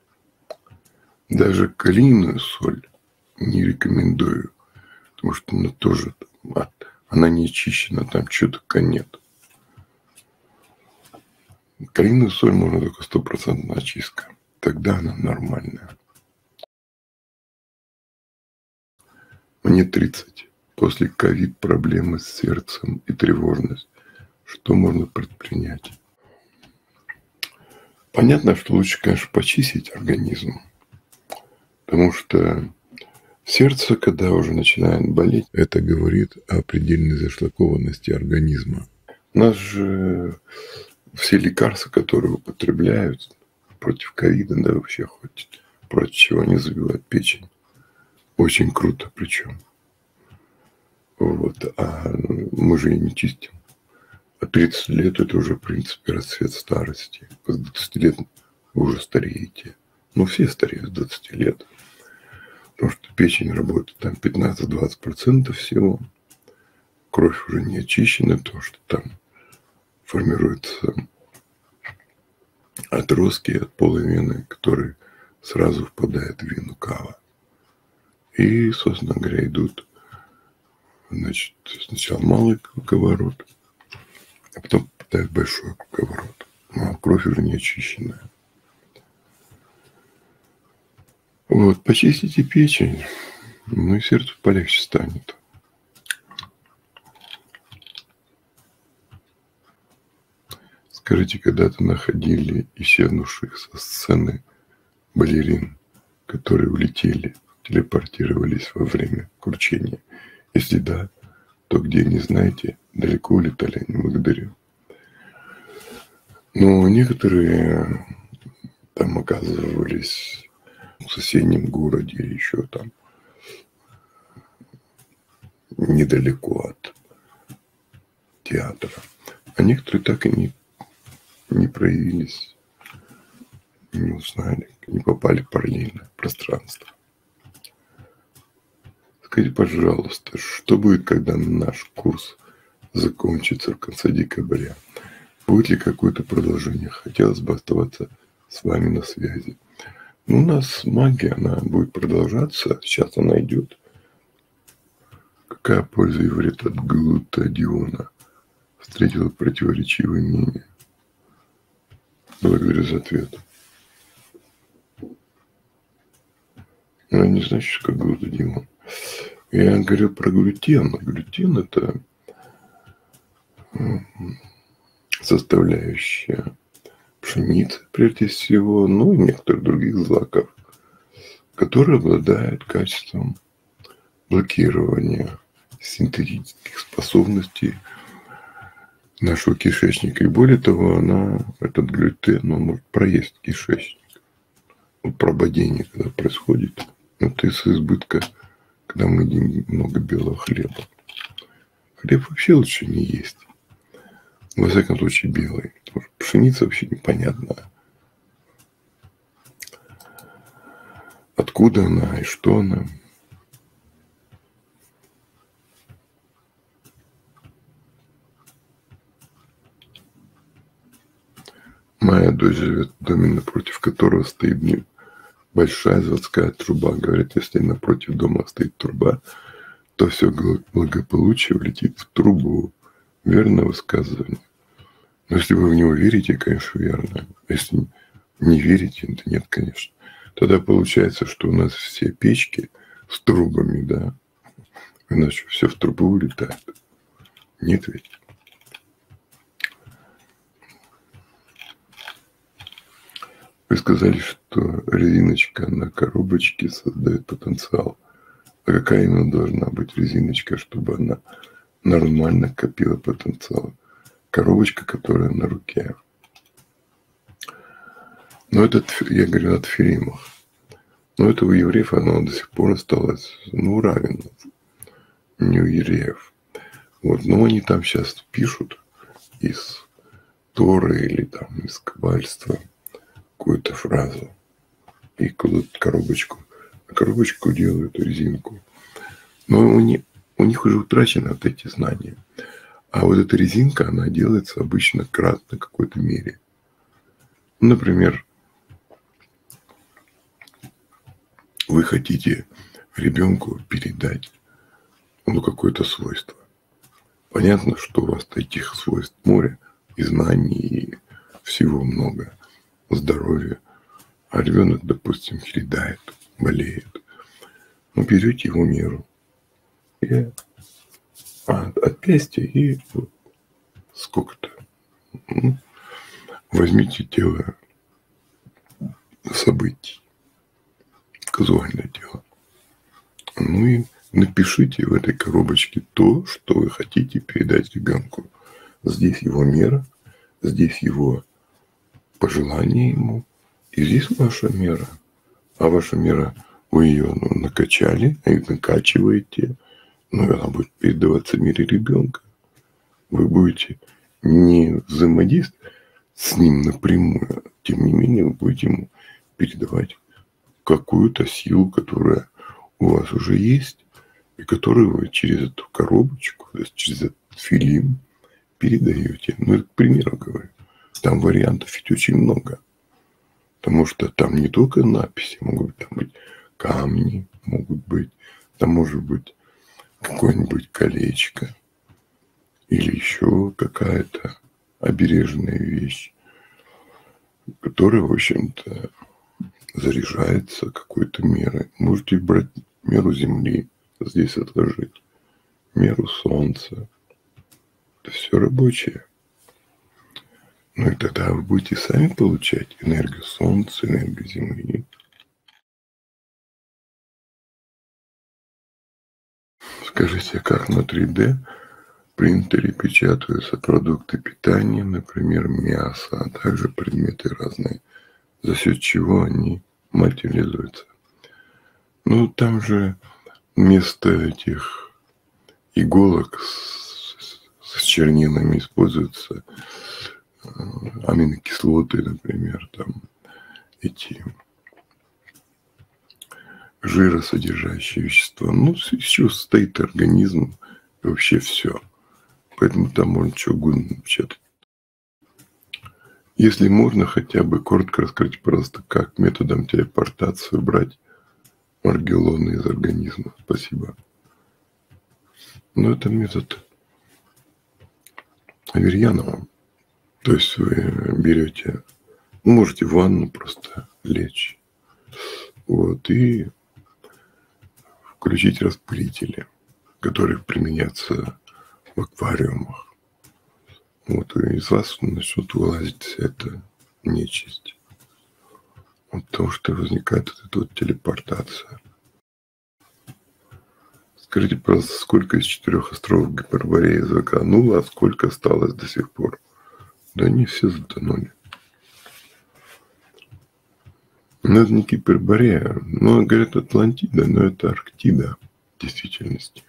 Даже калийную соль не рекомендую, потому что она тоже, она не очищена, там чего-то нет. Калийную соль можно только 100% очистка. Тогда она нормальная. Мне 30. После ковид проблемы с сердцем и тревожность. Что можно предпринять? Понятно, что лучше, конечно, почистить организм. Потому что сердце, когда уже начинает болеть, это говорит о предельной зашлакованности организма. У нас же все лекарства, которые употребляют против ковида, да вообще хоть против чего они забивают печень. Очень круто причем. Вот. А мы же и не чистим. А 30 лет это уже, в принципе, расцвет старости. С 20 лет вы уже стареете. Ну, все стареют с 20 лет. Потому что печень работает там 15-20% всего. Кровь уже не очищена, потому что там формируются отростки от полой вены, которые сразу впадают в вену кава. И, собственно говоря, идут, значит, сначала малый круговорот, а потом попадает большой круговорот. А кровь уже не очищенная. Вот, почистите печень, ну и сердцу полегче станет. Скажите, когда-то находили исчезнувших со сцены балерин, которые улетели, телепортировались во время кручения? Если да, то где, не знаете, далеко улетали, не благодарю. Но некоторые там оказывались в соседнем городе или еще там недалеко от театра. А некоторые так и не проявились, не узнали, не попали в параллельное пространство. Скажите, пожалуйста, что будет, когда наш курс закончится в конце декабря? Будет ли какое-то продолжение? Хотелось бы оставаться с вами на связи. У нас магия, она будет продолжаться. Сейчас она идет. Какая польза и вред от глутадиона? Встретила противоречивые мнения. Благодарю за ответ. Я не знаю, что как глутадион. Я говорю про глютен. Глютен – это составляющая пшеницы, прежде всего, ну и некоторых других злаков, которые обладают качеством блокирования синтетических способностей нашего кишечника. И более того, этот глютен, он может проесть кишечник. Вот прободение, когда происходит, это из избытка, когда мы едим много белого хлеба. Хлеб вообще лучше не есть. Во всяком случае, белый. Потому что пшеница вообще непонятная. Откуда она и что она. Моя дочь живет в доме, напротив которого стоит большая заводская труба. Говорят, если напротив дома стоит труба, то все благополучие влетит в трубу. Верное высказывание. Но если вы в него верите, конечно, верно. Если не верите, то нет, конечно. Тогда получается, что у нас все печки с трубами, да. Иначе все в трубу улетает. Нет ведь. Вы сказали, что резиночка на коробочке создает потенциал. А какая именно должна быть резиночка, чтобы она нормально копила потенциал? Коробочка, которая на руке. Но я говорю о тфилимах. Но это у евреев оно до сих пор осталось, равенно. Не у евреев. Вот. Но они там сейчас пишут из Торы или там из каббальства какую-то фразу и кладут коробочку. А коробочку делают резинку. Но у них уже утрачены вот эти знания. А вот эта резинка, она делается обычно кратно какой-то мере. Например, вы хотите ребенку передать какое-то свойство. Понятно, что у вас таких свойств море, и знаний, и всего много, здоровья. А ребенок, допустим, рыдает, болеет. Берете его меру. И отпястье и сколько-то. Возьмите тело событий. Казуальное дело. И напишите в этой коробочке то, что вы хотите передать ребенку. Здесь его мера, здесь его пожелание ему, и здесь ваша мера. А ваша мера, вы ее накачали, и накачиваете, она будет передаваться в мире ребенка. Вы будете не взаимодействовать с ним напрямую, тем не менее вы будете ему передавать какую-то силу, которая у вас уже есть, и которую вы через эту коробочку, через этот филим передаете. Это к примеру говорю. Там вариантов ведь очень много. Потому что там не только надписи, могут там быть камни, могут быть, там может быть какое-нибудь колечко или еще какая-то обережная вещь, которая, в общем-то, заряжается какой-то мерой. Можете брать меру Земли, здесь отложить, меру Солнца. Это все рабочее. И тогда вы будете сами получать энергию Солнца, энергию Земли. Скажите, как на 3D принтере печатаются продукты питания, например, мясо, а также предметы разные, за счет чего они материализуются? Там же вместо этих иголок с чернилами используются аминокислоты, например, там эти жиросодержащие вещества. Ну, из чего состоит организм и вообще все. Поэтому там можно что угодно напечатать. Если можно хотя бы коротко раскрыть просто, как методом телепортации убрать маргелоны из организма. Спасибо. Но это метод Аверьянова. То есть вы берете, можете в ванну просто лечь. Вот, и включить распылители, которые применяются в аквариумах. Вот, и из вас начнет вылазить вся эта нечисть. Вот то, что возникает вот эта вот телепортация. Скажите, пожалуйста, сколько из 4 островов Гипербореи затонуло, а сколько осталось до сих пор? Да они все затонули. Но это не Гиперборея. Ну, говорят, Атлантида, но это Арктида в действительности.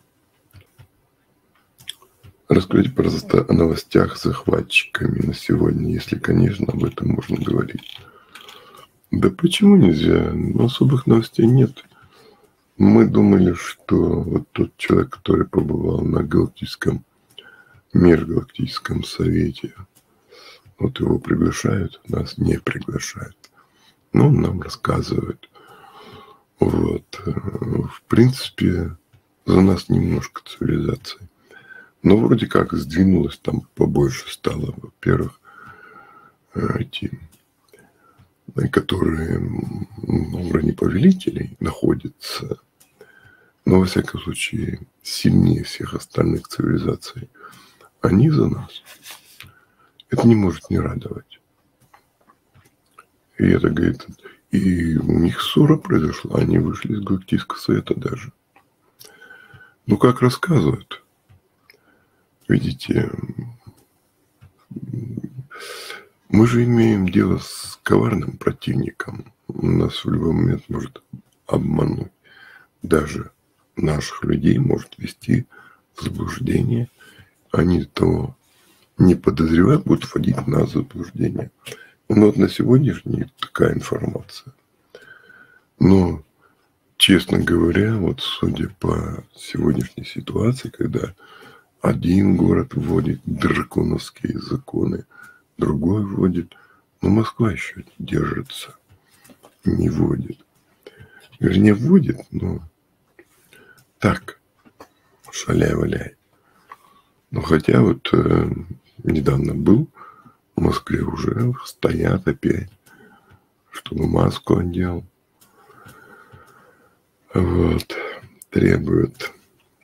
Расскажите, пожалуйста, о новостях с захватчиками на сегодня, если, конечно, об этом можно говорить. Да почему нельзя? Особых новостей нет. Мы думали, что вот тот человек, который побывал на межгалактическом совете, вот его приглашают, нас не приглашают. Но он нам рассказывает. Вот. В принципе, за нас немножко цивилизации. Но вроде как сдвинулось, там побольше стало, во-первых, эти, которые в уровне повелителей находятся, но, во всяком случае, сильнее всех остальных цивилизаций. Они за нас. Это не может не радовать. И это, говорит, и у них ссора произошла, они вышли из Галактического совета даже. Ну, как рассказывают. Видите, мы же имеем дело с коварным противником. Нас в любой момент может обмануть. Даже наших людей может ввести в заблуждение. Они того не подозревают, будут вводить нас в заблуждение. Но вот на сегодняшний такая информация. Но, честно говоря, вот судя по сегодняшней ситуации, когда один город вводит драконовские законы, другой вводит, но Москва еще держится, не вводит. Вернее, вводит, но так, шаляй-валяй. Но хотя вот недавно был в Москве, уже стоят опять, чтобы маску одел. Вот, требуют.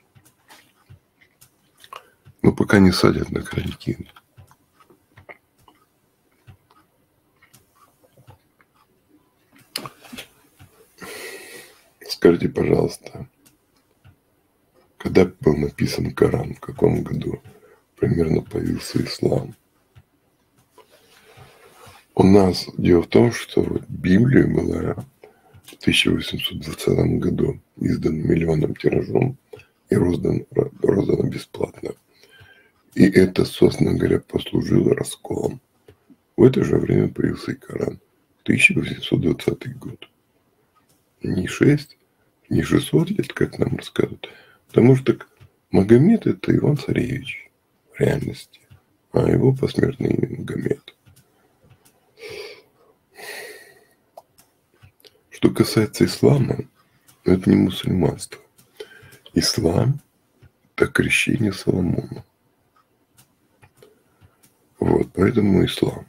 Но пока не садят на карантин. Скажите, пожалуйста, когда был написан Коран, в каком году примерно появился ислам? У нас дело в том, что вот Библия была в 1820 году издана миллионным тиражом и роздана бесплатно. И это, собственно говоря, послужило расколом. В это же время появился и Коран. 1820 год. Не 6, не 600 лет, как нам рассказывают. Потому что Магомед – это Иван-Царевич в реальности, а его посмертный имя Магомед. Что касается ислама, это не мусульманство. Ислам – это крещение Соломона. Вот, поэтому ислам.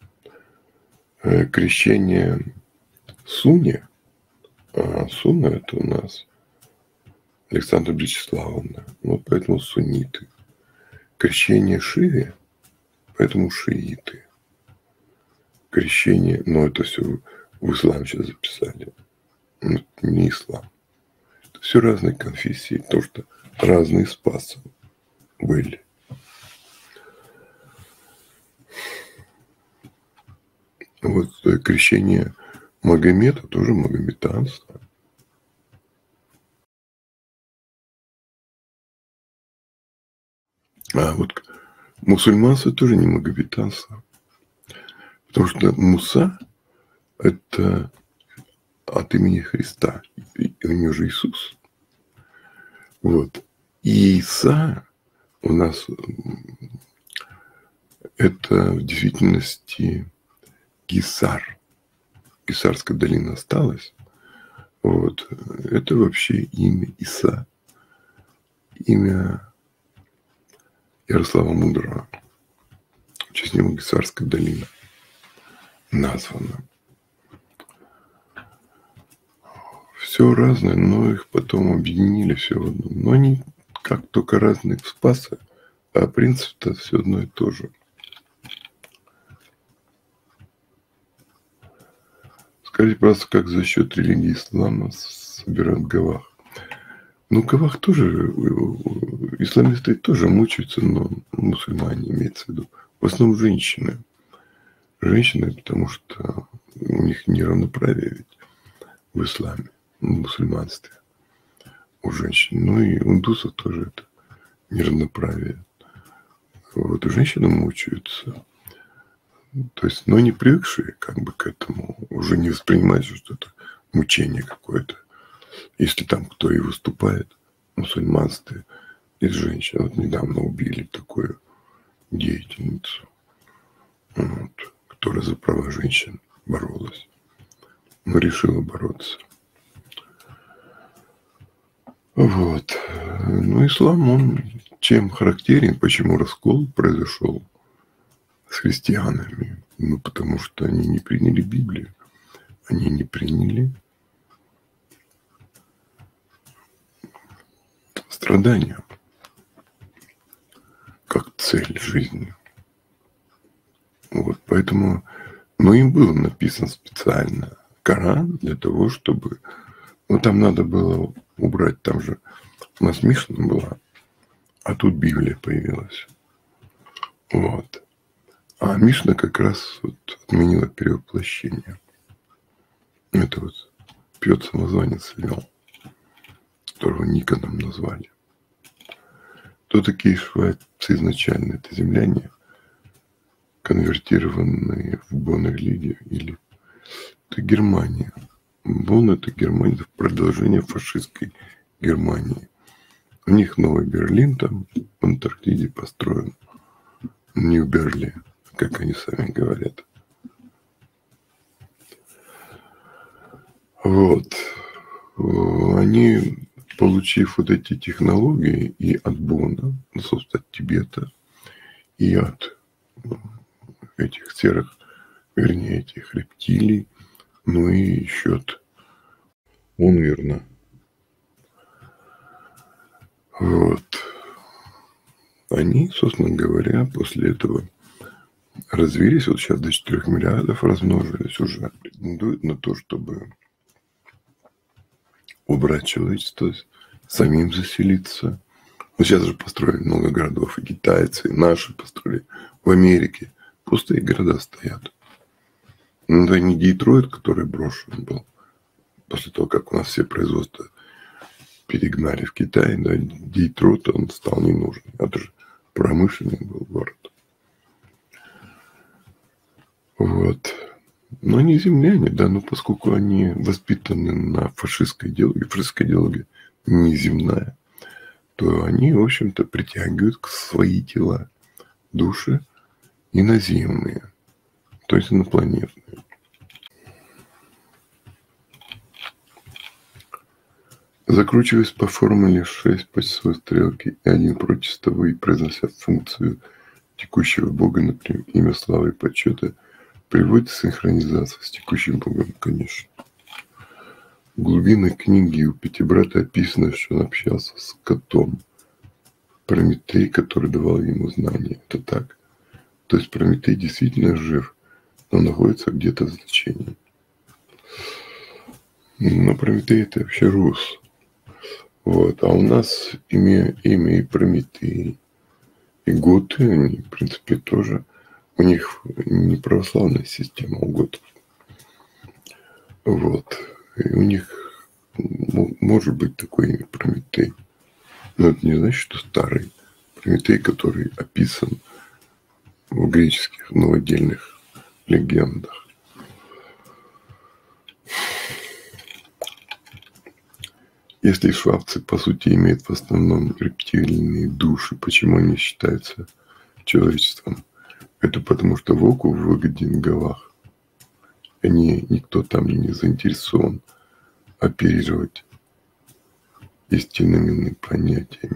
Крещение Суни, а Суна – это у нас Александра Вячеславовна, вот поэтому сунниты. Крещение Шиве, поэтому шииты. Крещение, но это все в ислам сейчас записали. Это не ислам. Это все разные конфессии, потому что разные спасы были. Вот крещение Магомеда тоже магометанство. А вот мусульманство тоже не магометанство. Потому что Муса – это от имени Христа. И у него же Иисус. Вот. И Иса у нас это в действительности Гисар. Гисарская долина осталась. Вот. Это вообще имя Иса. Имя Ярослава Мудрого. В честь него Гисарская долина названа. Все разное, но их потом объединили все в одно. Но они как только разные в спасы, а принцип-то все одно и то же. Скажите, просто как за счет религии ислама собирают гавах? Ну, гавах тоже, исламисты тоже мучаются, но мусульмане имеется в виду. В основном женщины. Женщины, потому что у них неравноправие ведь в исламе, в мусульманстве у женщин. Ну и у индусов тоже это неравноправие. Вот и женщины мучаются. То есть, но не привыкшие как бы к этому, уже не воспринимают, что это мучение какое-то. Если там кто и выступает в мусульманстве из женщин. Вот недавно убили такую деятельницу, вот, которая за права женщин боролась. Но решила бороться. Вот. Ну, ислам, он чем характерен, почему раскол произошел с христианами? Ну, потому что они не приняли Библию. Они не приняли страдания как цель жизни. Вот, поэтому, но им было написано специально Коран для того, чтобы, ну, там надо было убрать, там же у нас Мишна была, а тут Библия появилась. Вот. А Мишна как раз вот отменила перевоплощение. Это вот Петр Самозванец вел, которого Никоном назвали. Кто такие швайцы изначально? Это земляне, конвертированные в Бон-религию, или это Германия. Бон – это Германия, это продолжение фашистской Германии. У них Новый Берлин там в Антарктиде построен. Нью-Берлин, как они сами говорят. Вот. Они, получив вот эти технологии и от Бона, ну, собственно, от Тибета, и от этих серых, вернее, этих рептилий, ну и еще от Унверна. Вот. Они, собственно говоря, после этого развились, вот сейчас до 4 миллиардов размножились уже, претендуют на то, чтобы убрать человечество, самим заселиться. Ну, сейчас же построили много городов, и китайцы, и наши построили в Америке. Пустые города стоят. Ну, это не Детройт, который брошен был после того, как у нас все производства перегнали в Китай. Да, Детройт, он стал не нужен. Это же промышленный был город. Вот. Но они земляне, да, но поскольку они воспитаны на фашистской идеология неземная, то они, в общем-то, притягивают к свои тела души иноземные, то есть инопланетные. Закручиваясь по формуле 6 по часовой стрелке и 1 против часовой, произнося функцию текущего бога, например, имя славы и почета, приводит синхронизация с текущим богом, конечно. В глубинной книге у Пятибрата описано, что он общался с котом. Прометей, который давал ему знания. Это так. То есть Прометей действительно жив, но находится где-то в заточении. Но Прометей – это вообще рус. Вот. А у нас имя и Прометей, и готы, они, в принципе, тоже. У них не православная система у готов. Вот. И у них может быть такое имя Прометей. Но это не значит, что старый Прометей, который описан в греческих новодельных легендах. Если швабцы, по сути, имеют в основном рептильные души, почему они считаются человечеством? Это потому, что волку выгоден в головах. Никто там не заинтересован оперировать истинными понятиями.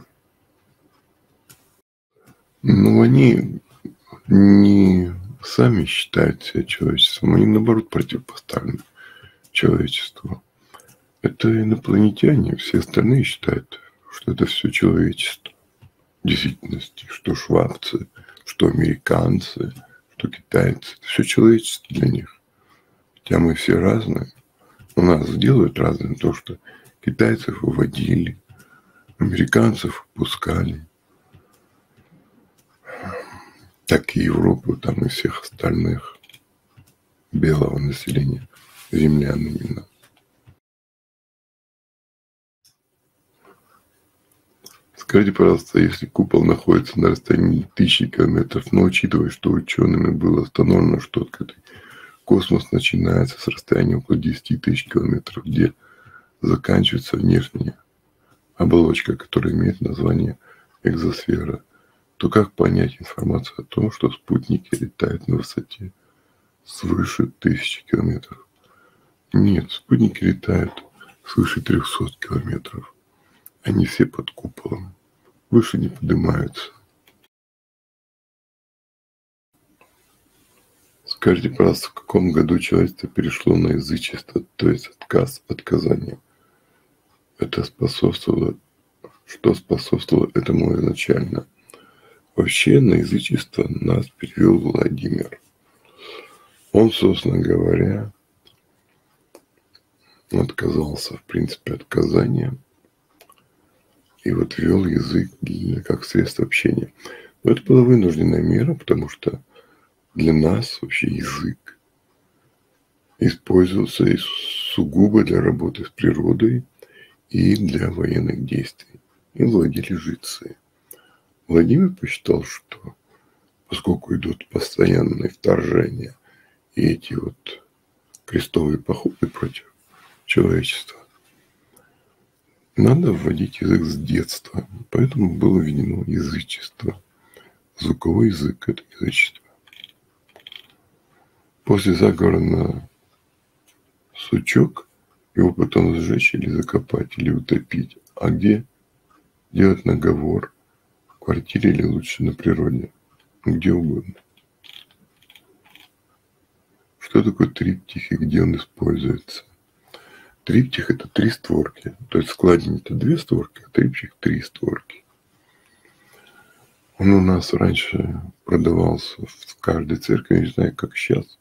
Но они не сами считают себя человечеством, они, наоборот, противопоставлены человечеству. Это инопланетяне, все остальные считают, что это все человечество. В действительности, что швабцы, что американцы, что китайцы, это все человечество для них. Хотя мы все разные. У нас делают разное то, что китайцев выводили, американцев пускали, так и Европу, там и всех остальных белого населения, землян именно. Скажите, пожалуйста, если купол находится на расстоянии 1000 километров, но учитывая, что учеными было установлено, что открытый космос начинается с расстояния около 10 тысяч километров, где заканчивается внешняя оболочка, которая имеет название экзосфера, то как понять информацию о том, что спутники летают на высоте свыше 1000 километров? Нет, спутники летают свыше 300 километров. Они все под куполом. Выше не поднимаются. Скажите, пожалуйста, в каком году человечество перешло на язычество, то есть отказ от казания? Это способствовало, что способствовало этому изначально? Вообще на язычество нас перевел Владимир. Он, собственно говоря, отказался, в принципе, от казания. И вот ввел язык как средство общения. Но это была вынужденная мера, потому что для нас вообще язык использовался и сугубо для работы с природой и для военных действий. Им владели жрецы. Владимир посчитал, что поскольку идут постоянные вторжения и эти вот крестовые походы против человечества, надо вводить язык с детства. Поэтому было введено язычество. Звуковой язык – это язычество. После заговора на сучок его потом сжечь или закопать, или утопить. А где делать наговор? В квартире или лучше на природе? Где угодно. Что такое триптих и где он используется? Триптих – это 3 створки. То есть складень – это 2 створки, а триптих – 3 створки. Он у нас раньше продавался в каждой церкви, не знаю, как сейчас.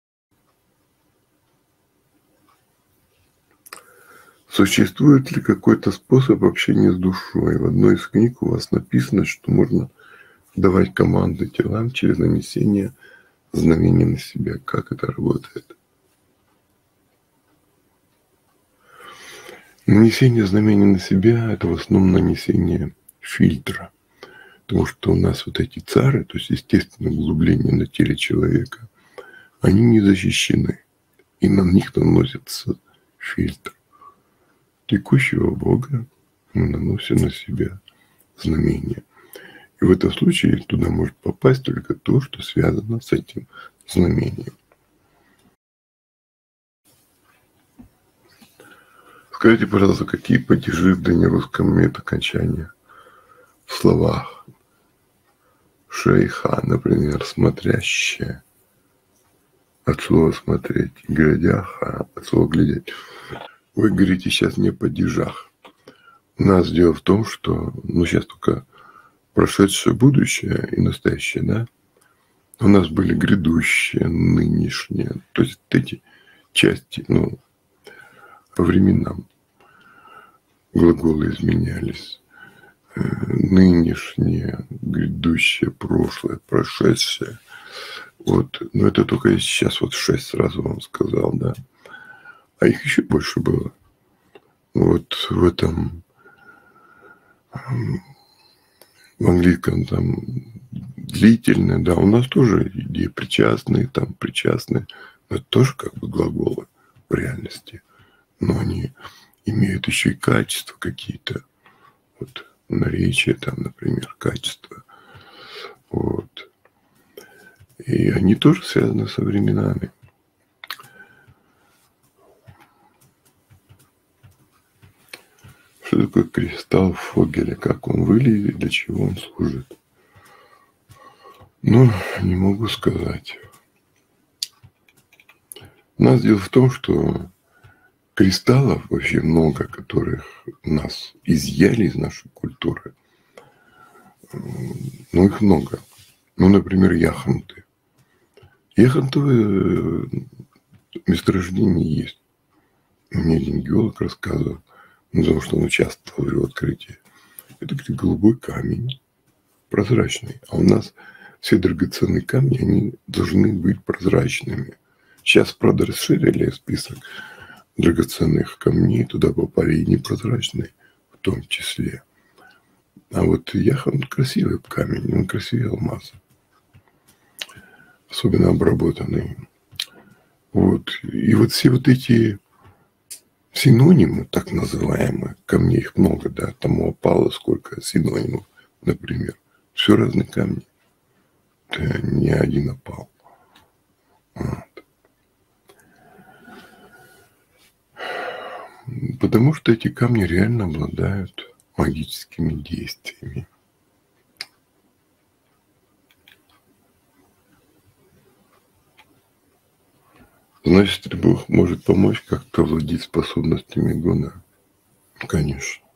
Существует ли какой-то способ общения с душой? В одной из книг у вас написано, что можно давать команды телам через нанесение знамений на себя. Как это работает? Нанесение знамений на себя – это в основном нанесение фильтра. Потому что у нас вот эти цары, то есть естественное углубление на теле человека, они не защищены. И на них наносится фильтр. Текущего Бога мы наносим на себя знамение. И в этом случае туда может попасть только то, что связано с этим знамением. Скажите, пожалуйста, какие падежи в древнерусском имеют окончания в словах? Шейха, например, смотрящая. От слова смотреть. Глядяха, от слова глядеть. Вы говорите сейчас не о падежах. У нас дело в том, что, сейчас только прошедшее будущее и настоящее, да? У нас были грядущие, нынешние. То есть эти части, по временам глаголы изменялись. Нынешнее, грядущее, прошлое, прошедшее. Вот. Но это только я сейчас 6 сразу вам сказал, да. А их еще больше было. Вот в этом В английском там длительное, да, у нас тоже идеи причастные, там причастные. Но это тоже как бы глаголы в реальности. Но они имеют еще и качества какие-то. Вот наречие там, например, качество. Вот. И они тоже связаны со временами. Что такое кристалл Фогеля? Как он выглядит, для чего он служит? Ну, не могу сказать. У нас дело в том, что кристаллов вообще много, которых нас изъяли из нашей культуры. Ну, их много. Ну, например, яхонты. Яхонтовые месторождения есть. Мне один геолог рассказывал, потому что он участвовал в его открытии. Это, говорит, голубой камень, прозрачный. А у нас все драгоценные камни, они должны быть прозрачными. Сейчас, правда, расширили список драгоценных камней, туда попали и непрозрачные в том числе. А вот яхонт красивый камень, он красивее алмаза. Особенно обработанный. Вот. И вот все вот эти синонимы, так называемые, камней их много, да, там у опала сколько синонимов, например. Все разные камни. Это не один опал. Вот. Потому что эти камни реально обладают магическими действиями. Значит, ли Бог может помочь как-то владеть способностями гона? Конечно.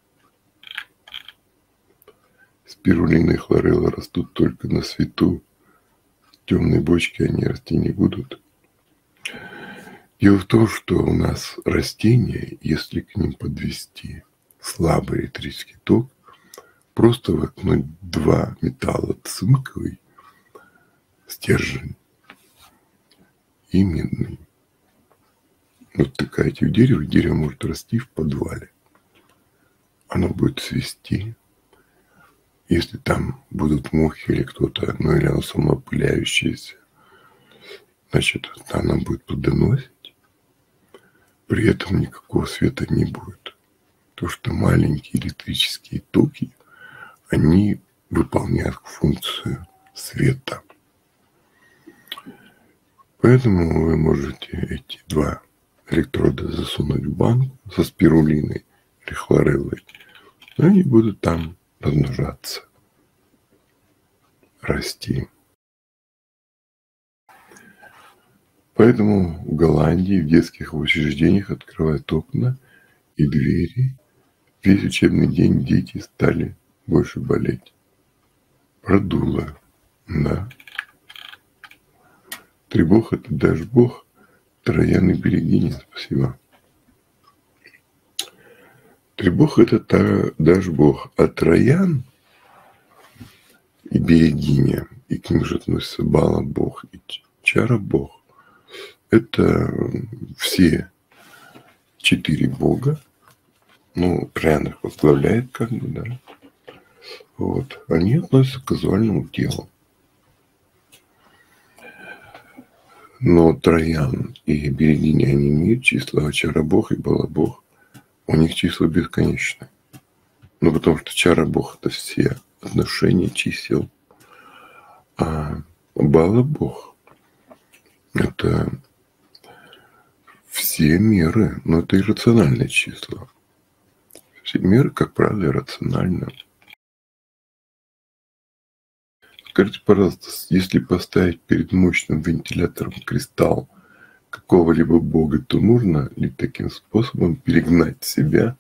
Спирулина и хлорелла растут только на свету. В темной бочке они расти не будут. Дело в том, что у нас растения, если к ним подвести слабый электрический ток, просто воткнуть два металла, цинковый стержень и медный. Вот втыкаете в дерево может расти в подвале. Оно будет цвести. Если там будут мухи или кто-то, ну или оно самоопыляющееся, значит, оно будет плодоносить. При этом никакого света не будет. Потому что маленькие электрические токи, они выполняют функцию света. Поэтому вы можете эти два электрода засунуть в банку со спирулиной или хлореллой, и они будут там размножаться, расти. Поэтому в Голландии в детских учреждениях открывают окна и двери. Весь учебный день дети стали больше болеть. Продуло, да. Трибог – это даже бог, Троян и Берегиня, спасибо. Трибог – это даже бог, а Троян и Берегиня, и к ним же относятся Бала бог и Чара бог. Это все 4 бога, ну, прямо их возглавляет как бы, да. Вот. Они относятся к казуальному телу. Но Троян и Берегиня, они имеют числа, а Чара-бог и Бала-бог, у них числа бесконечные. Ну, потому что Чара-бог – это все отношения чисел, а Бала-бог – это все меры, но это иррациональные числа. Все меры, как правило, иррациональны. Скажите, пожалуйста, если поставить перед мощным вентилятором кристалл какого-либо бога, то можно ли таким способом перегнать себя,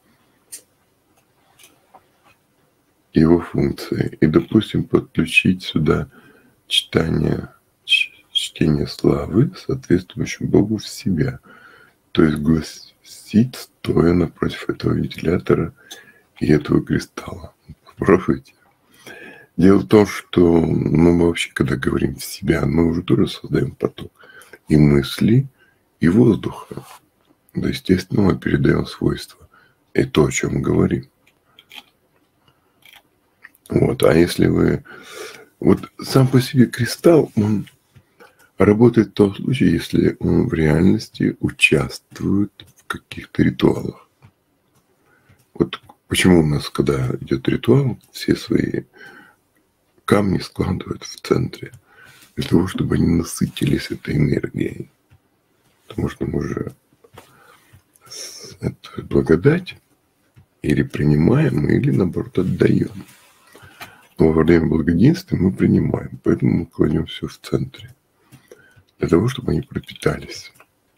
его функции, и, допустим, подключить сюда чтение славы, соответствующему богу, в себя? То есть гласить, стоя напротив этого вентилятора и этого кристалла. Попробуйте. Дело в том, что мы вообще, когда говорим в себя, мы уже тоже создаем поток и мысли, и воздуха. Да, естественно, мы передаем свойства. И то, о чем мы говорим. Вот. А если вы... Вот сам по себе кристалл, он работает в том случае, если он в реальности участвует в каких-то ритуалах. Вот почему у нас, когда идет ритуал, все свои камни складывают в центре, для того, чтобы они насытились этой энергией. Потому что мы же эту благодать или принимаем, или, наоборот, отдаем. Но во время благоденствия мы принимаем, поэтому мы кладем все в центре, для того, чтобы они пропитались.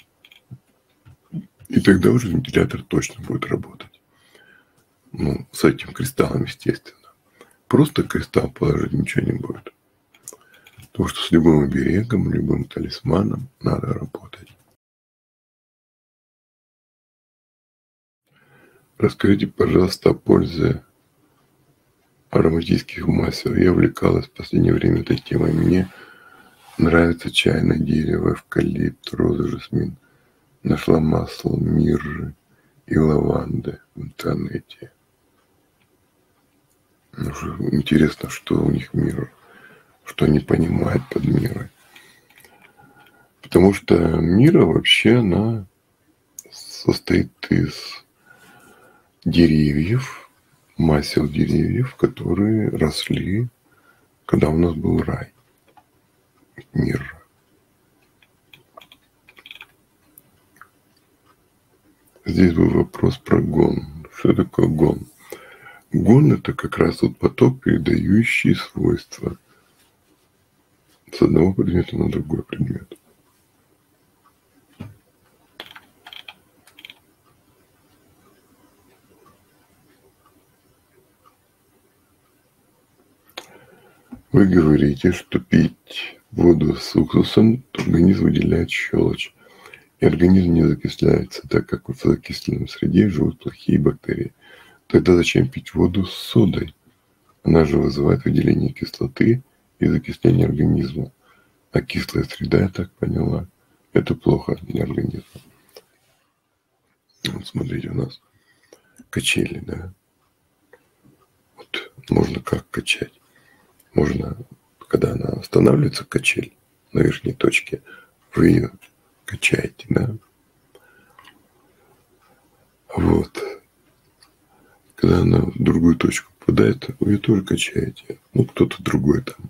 И тогда уже вентилятор точно будет работать. Ну, с этим кристаллом, естественно. Просто кристалл положить ничего не будет. Потому что с любым оберегом, любым талисманом надо работать. Расскажите, пожалуйста, о пользе ароматических масел. Я увлекалась в последнее время этой темой. Мне нравится чайное дерево, эвкалипт, роза, жасмин. Нашла масло мирры и лаванды в интернете. Ну, интересно, что у них мирра, что они понимают под мирой. Потому что мирра вообще, она состоит из деревьев, масел деревьев, которые росли, когда у нас был рай. Мирра. Здесь был вопрос про гон. Что такое гон? Гон – это как раз вот поток, передающий свойства с одного предмета на другой предмет. Вы говорите, что пить воду с уксусом, организм выделяет щелочь, и организм не закисляется, так как в закисленной среде живут плохие бактерии. Тогда зачем пить воду с содой? Она же вызывает выделение кислоты и закисление организма. А кислая среда, я так поняла, это плохо для организма. Вот смотрите, у нас качели, да? Вот можно как качать? Можно, когда она останавливается, качель на верхней точке, вы ее качаете, да? Вот. Когда она в другую точку попадает, вы ее тоже качаете. Ну, кто-то другой там.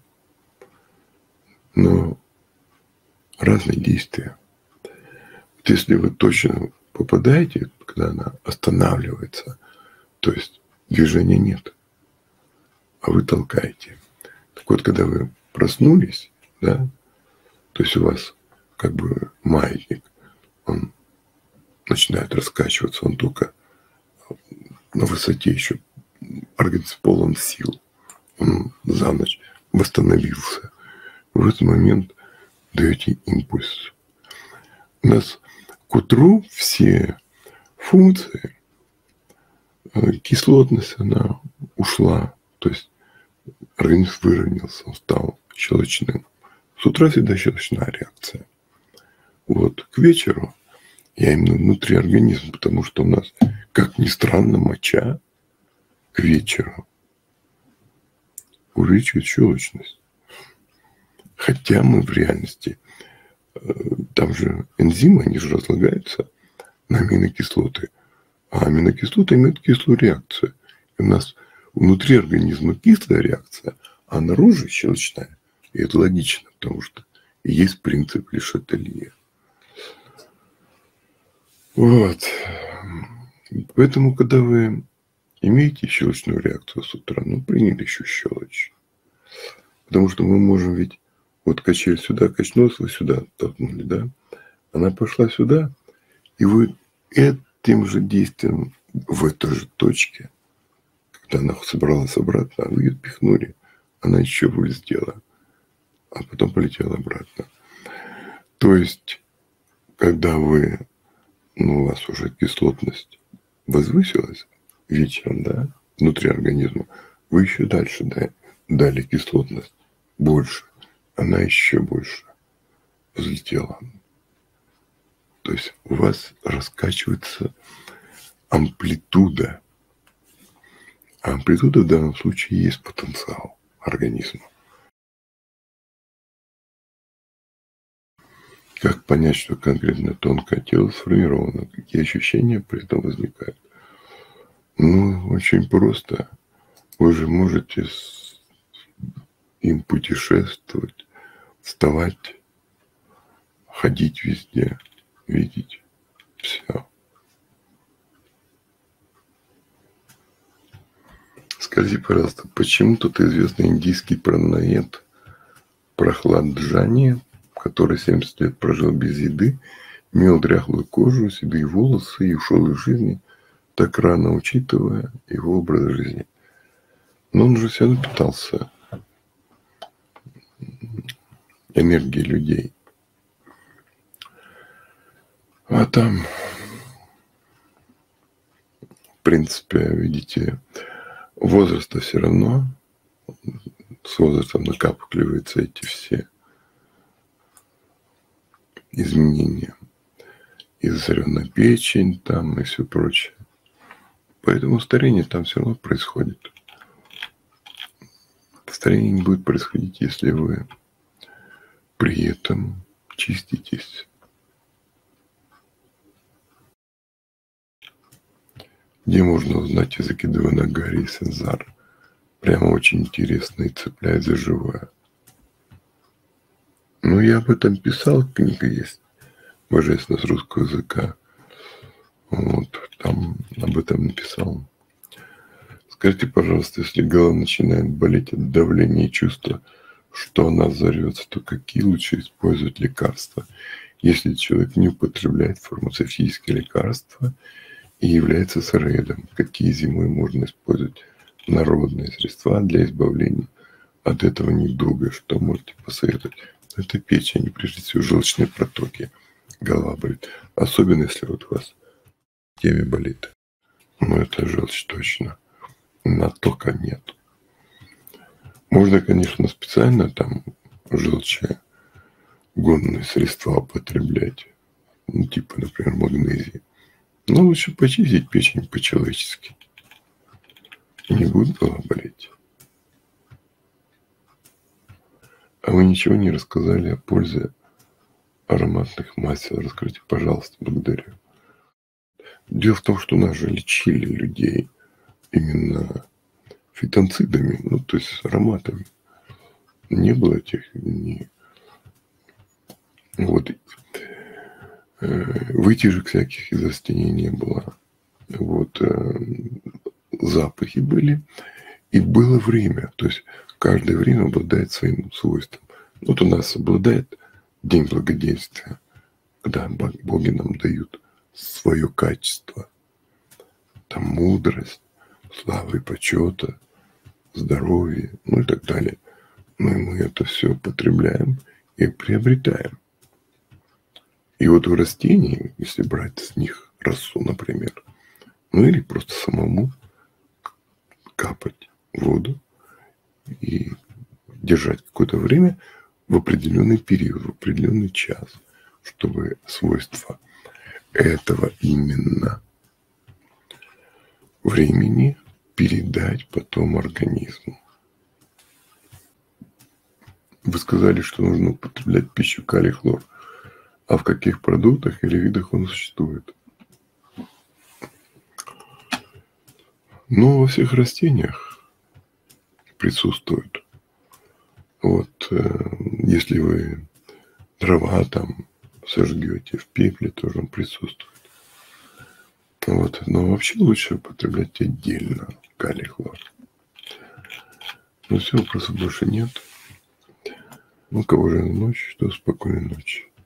Но разные действия. Вот если вы точно попадаете, когда она останавливается, то есть движения нет, а вы толкаете. Так вот, когда вы проснулись, да, то есть у вас как бы маятник, он начинает раскачиваться, он только на высоте еще, организм полон сил, он за ночь восстановился. В этот момент даете импульс. У нас к утру все функции, кислотность, она ушла, то есть организм выровнялся, он стал щелочным. С утра всегда щелочная реакция. Вот к вечеру я именно внутри организма, потому что у нас, как ни странно, моча к вечеру увеличивает щелочность. Хотя мы в реальности, там же энзимы, они же разлагаются на аминокислоты. А аминокислоты имеют кислую реакцию. И у нас внутри организма кислая реакция, а наружу щелочная. И это логично, потому что есть принцип Ле-Шателье. Вот. Поэтому, когда вы имеете щелочную реакцию с утра, ну, приняли еще щелочь. Потому что мы можем ведь, вот качель сюда качнулась, вы сюда толкнули, да? Она пошла сюда, и вы этим же действием в этой же точке, когда она собралась обратно, а вы ее пихнули, она еще вылетела, а потом полетела обратно. То есть, когда вы, ну, у вас уже кислотность возвысилась вечером, да, внутри организма, вы еще дальше дали кислотность больше, она еще больше взлетела. То есть у вас раскачивается амплитуда А амплитуда в данном случае есть потенциал организма. Как понять, что конкретно тонкое тело сформировано? Какие ощущения при этом возникают? Ну, очень просто. Вы же можете им путешествовать, вставать, ходить везде, видеть все. Скажи, пожалуйста, почему тот известный индийский пранаед Прохладжани, который 70 лет прожил без еды, имел дряхлую кожу, седые волосы и ушел из жизни, так рано учитывая его образ жизни? Но он же все равно питался энергией людей. А там, в принципе, видите, возраста все равно, с возрастом накапливаются эти все изменения. И засоренная печень там и все прочее. Поэтому старение там все равно происходит. Старение не будет происходить, если вы при этом чиститесь. Где можно узнать языки Деванагари и Сензар? Прямо очень интересно и цепляет за живое. Ну, я об этом писал, книга есть, божественность русского языка. Вот, там об этом написал. Скажите, пожалуйста, если голова начинает болеть от давления и чувства, что она взорвется, то какие лучше использовать лекарства? Если человек не употребляет фармацевтические лекарства и является сыроедом, какие зимой можно использовать народные средства для избавления от этого недуга? Что можете посоветовать? Это печень, прежде всего желчные протоки. Голова болит. Особенно, если вот у вас в теме болит. Ну, это желчь точно. Натока нет. Можно, конечно, специально там желчегонные средства употреблять. Ну, типа, например, магнезии. Но лучше почистить печень по-человечески. Не будет голова болеть. А вы ничего не рассказали о пользе ароматных масел. Расскажите, пожалуйста, благодарю. Дело в том, что нас же лечили людей именно фитонцидами, ну, то есть ароматами. Не было этих вот вытяжек всяких из растений не было. Вот запахи были. И было время. То есть каждое время обладает своим свойством. Вот у нас обладает День Благоденствия, когда боги нам дают свое качество. Там мудрость, слава и почета, здоровье, ну и так далее. Ну и мы это все потребляем и приобретаем. И вот в растении, если брать с них росу, например, ну или просто самому капать воду и держать какое-то время в определенный период, в определенный час, чтобы свойства этого именно времени передать потом организму. Вы сказали, что нужно употреблять пищу калий хлор. А в каких продуктах или видах он существует? Ну, во всех растениях присутствует. Вот, если вы дрова там сожгете в пепле, тоже он присутствует. Вот, но вообще лучше употреблять отдельно калий хлор. Ну все, вопросов больше нет. Ну, кого же ночь, что спокойной ночи.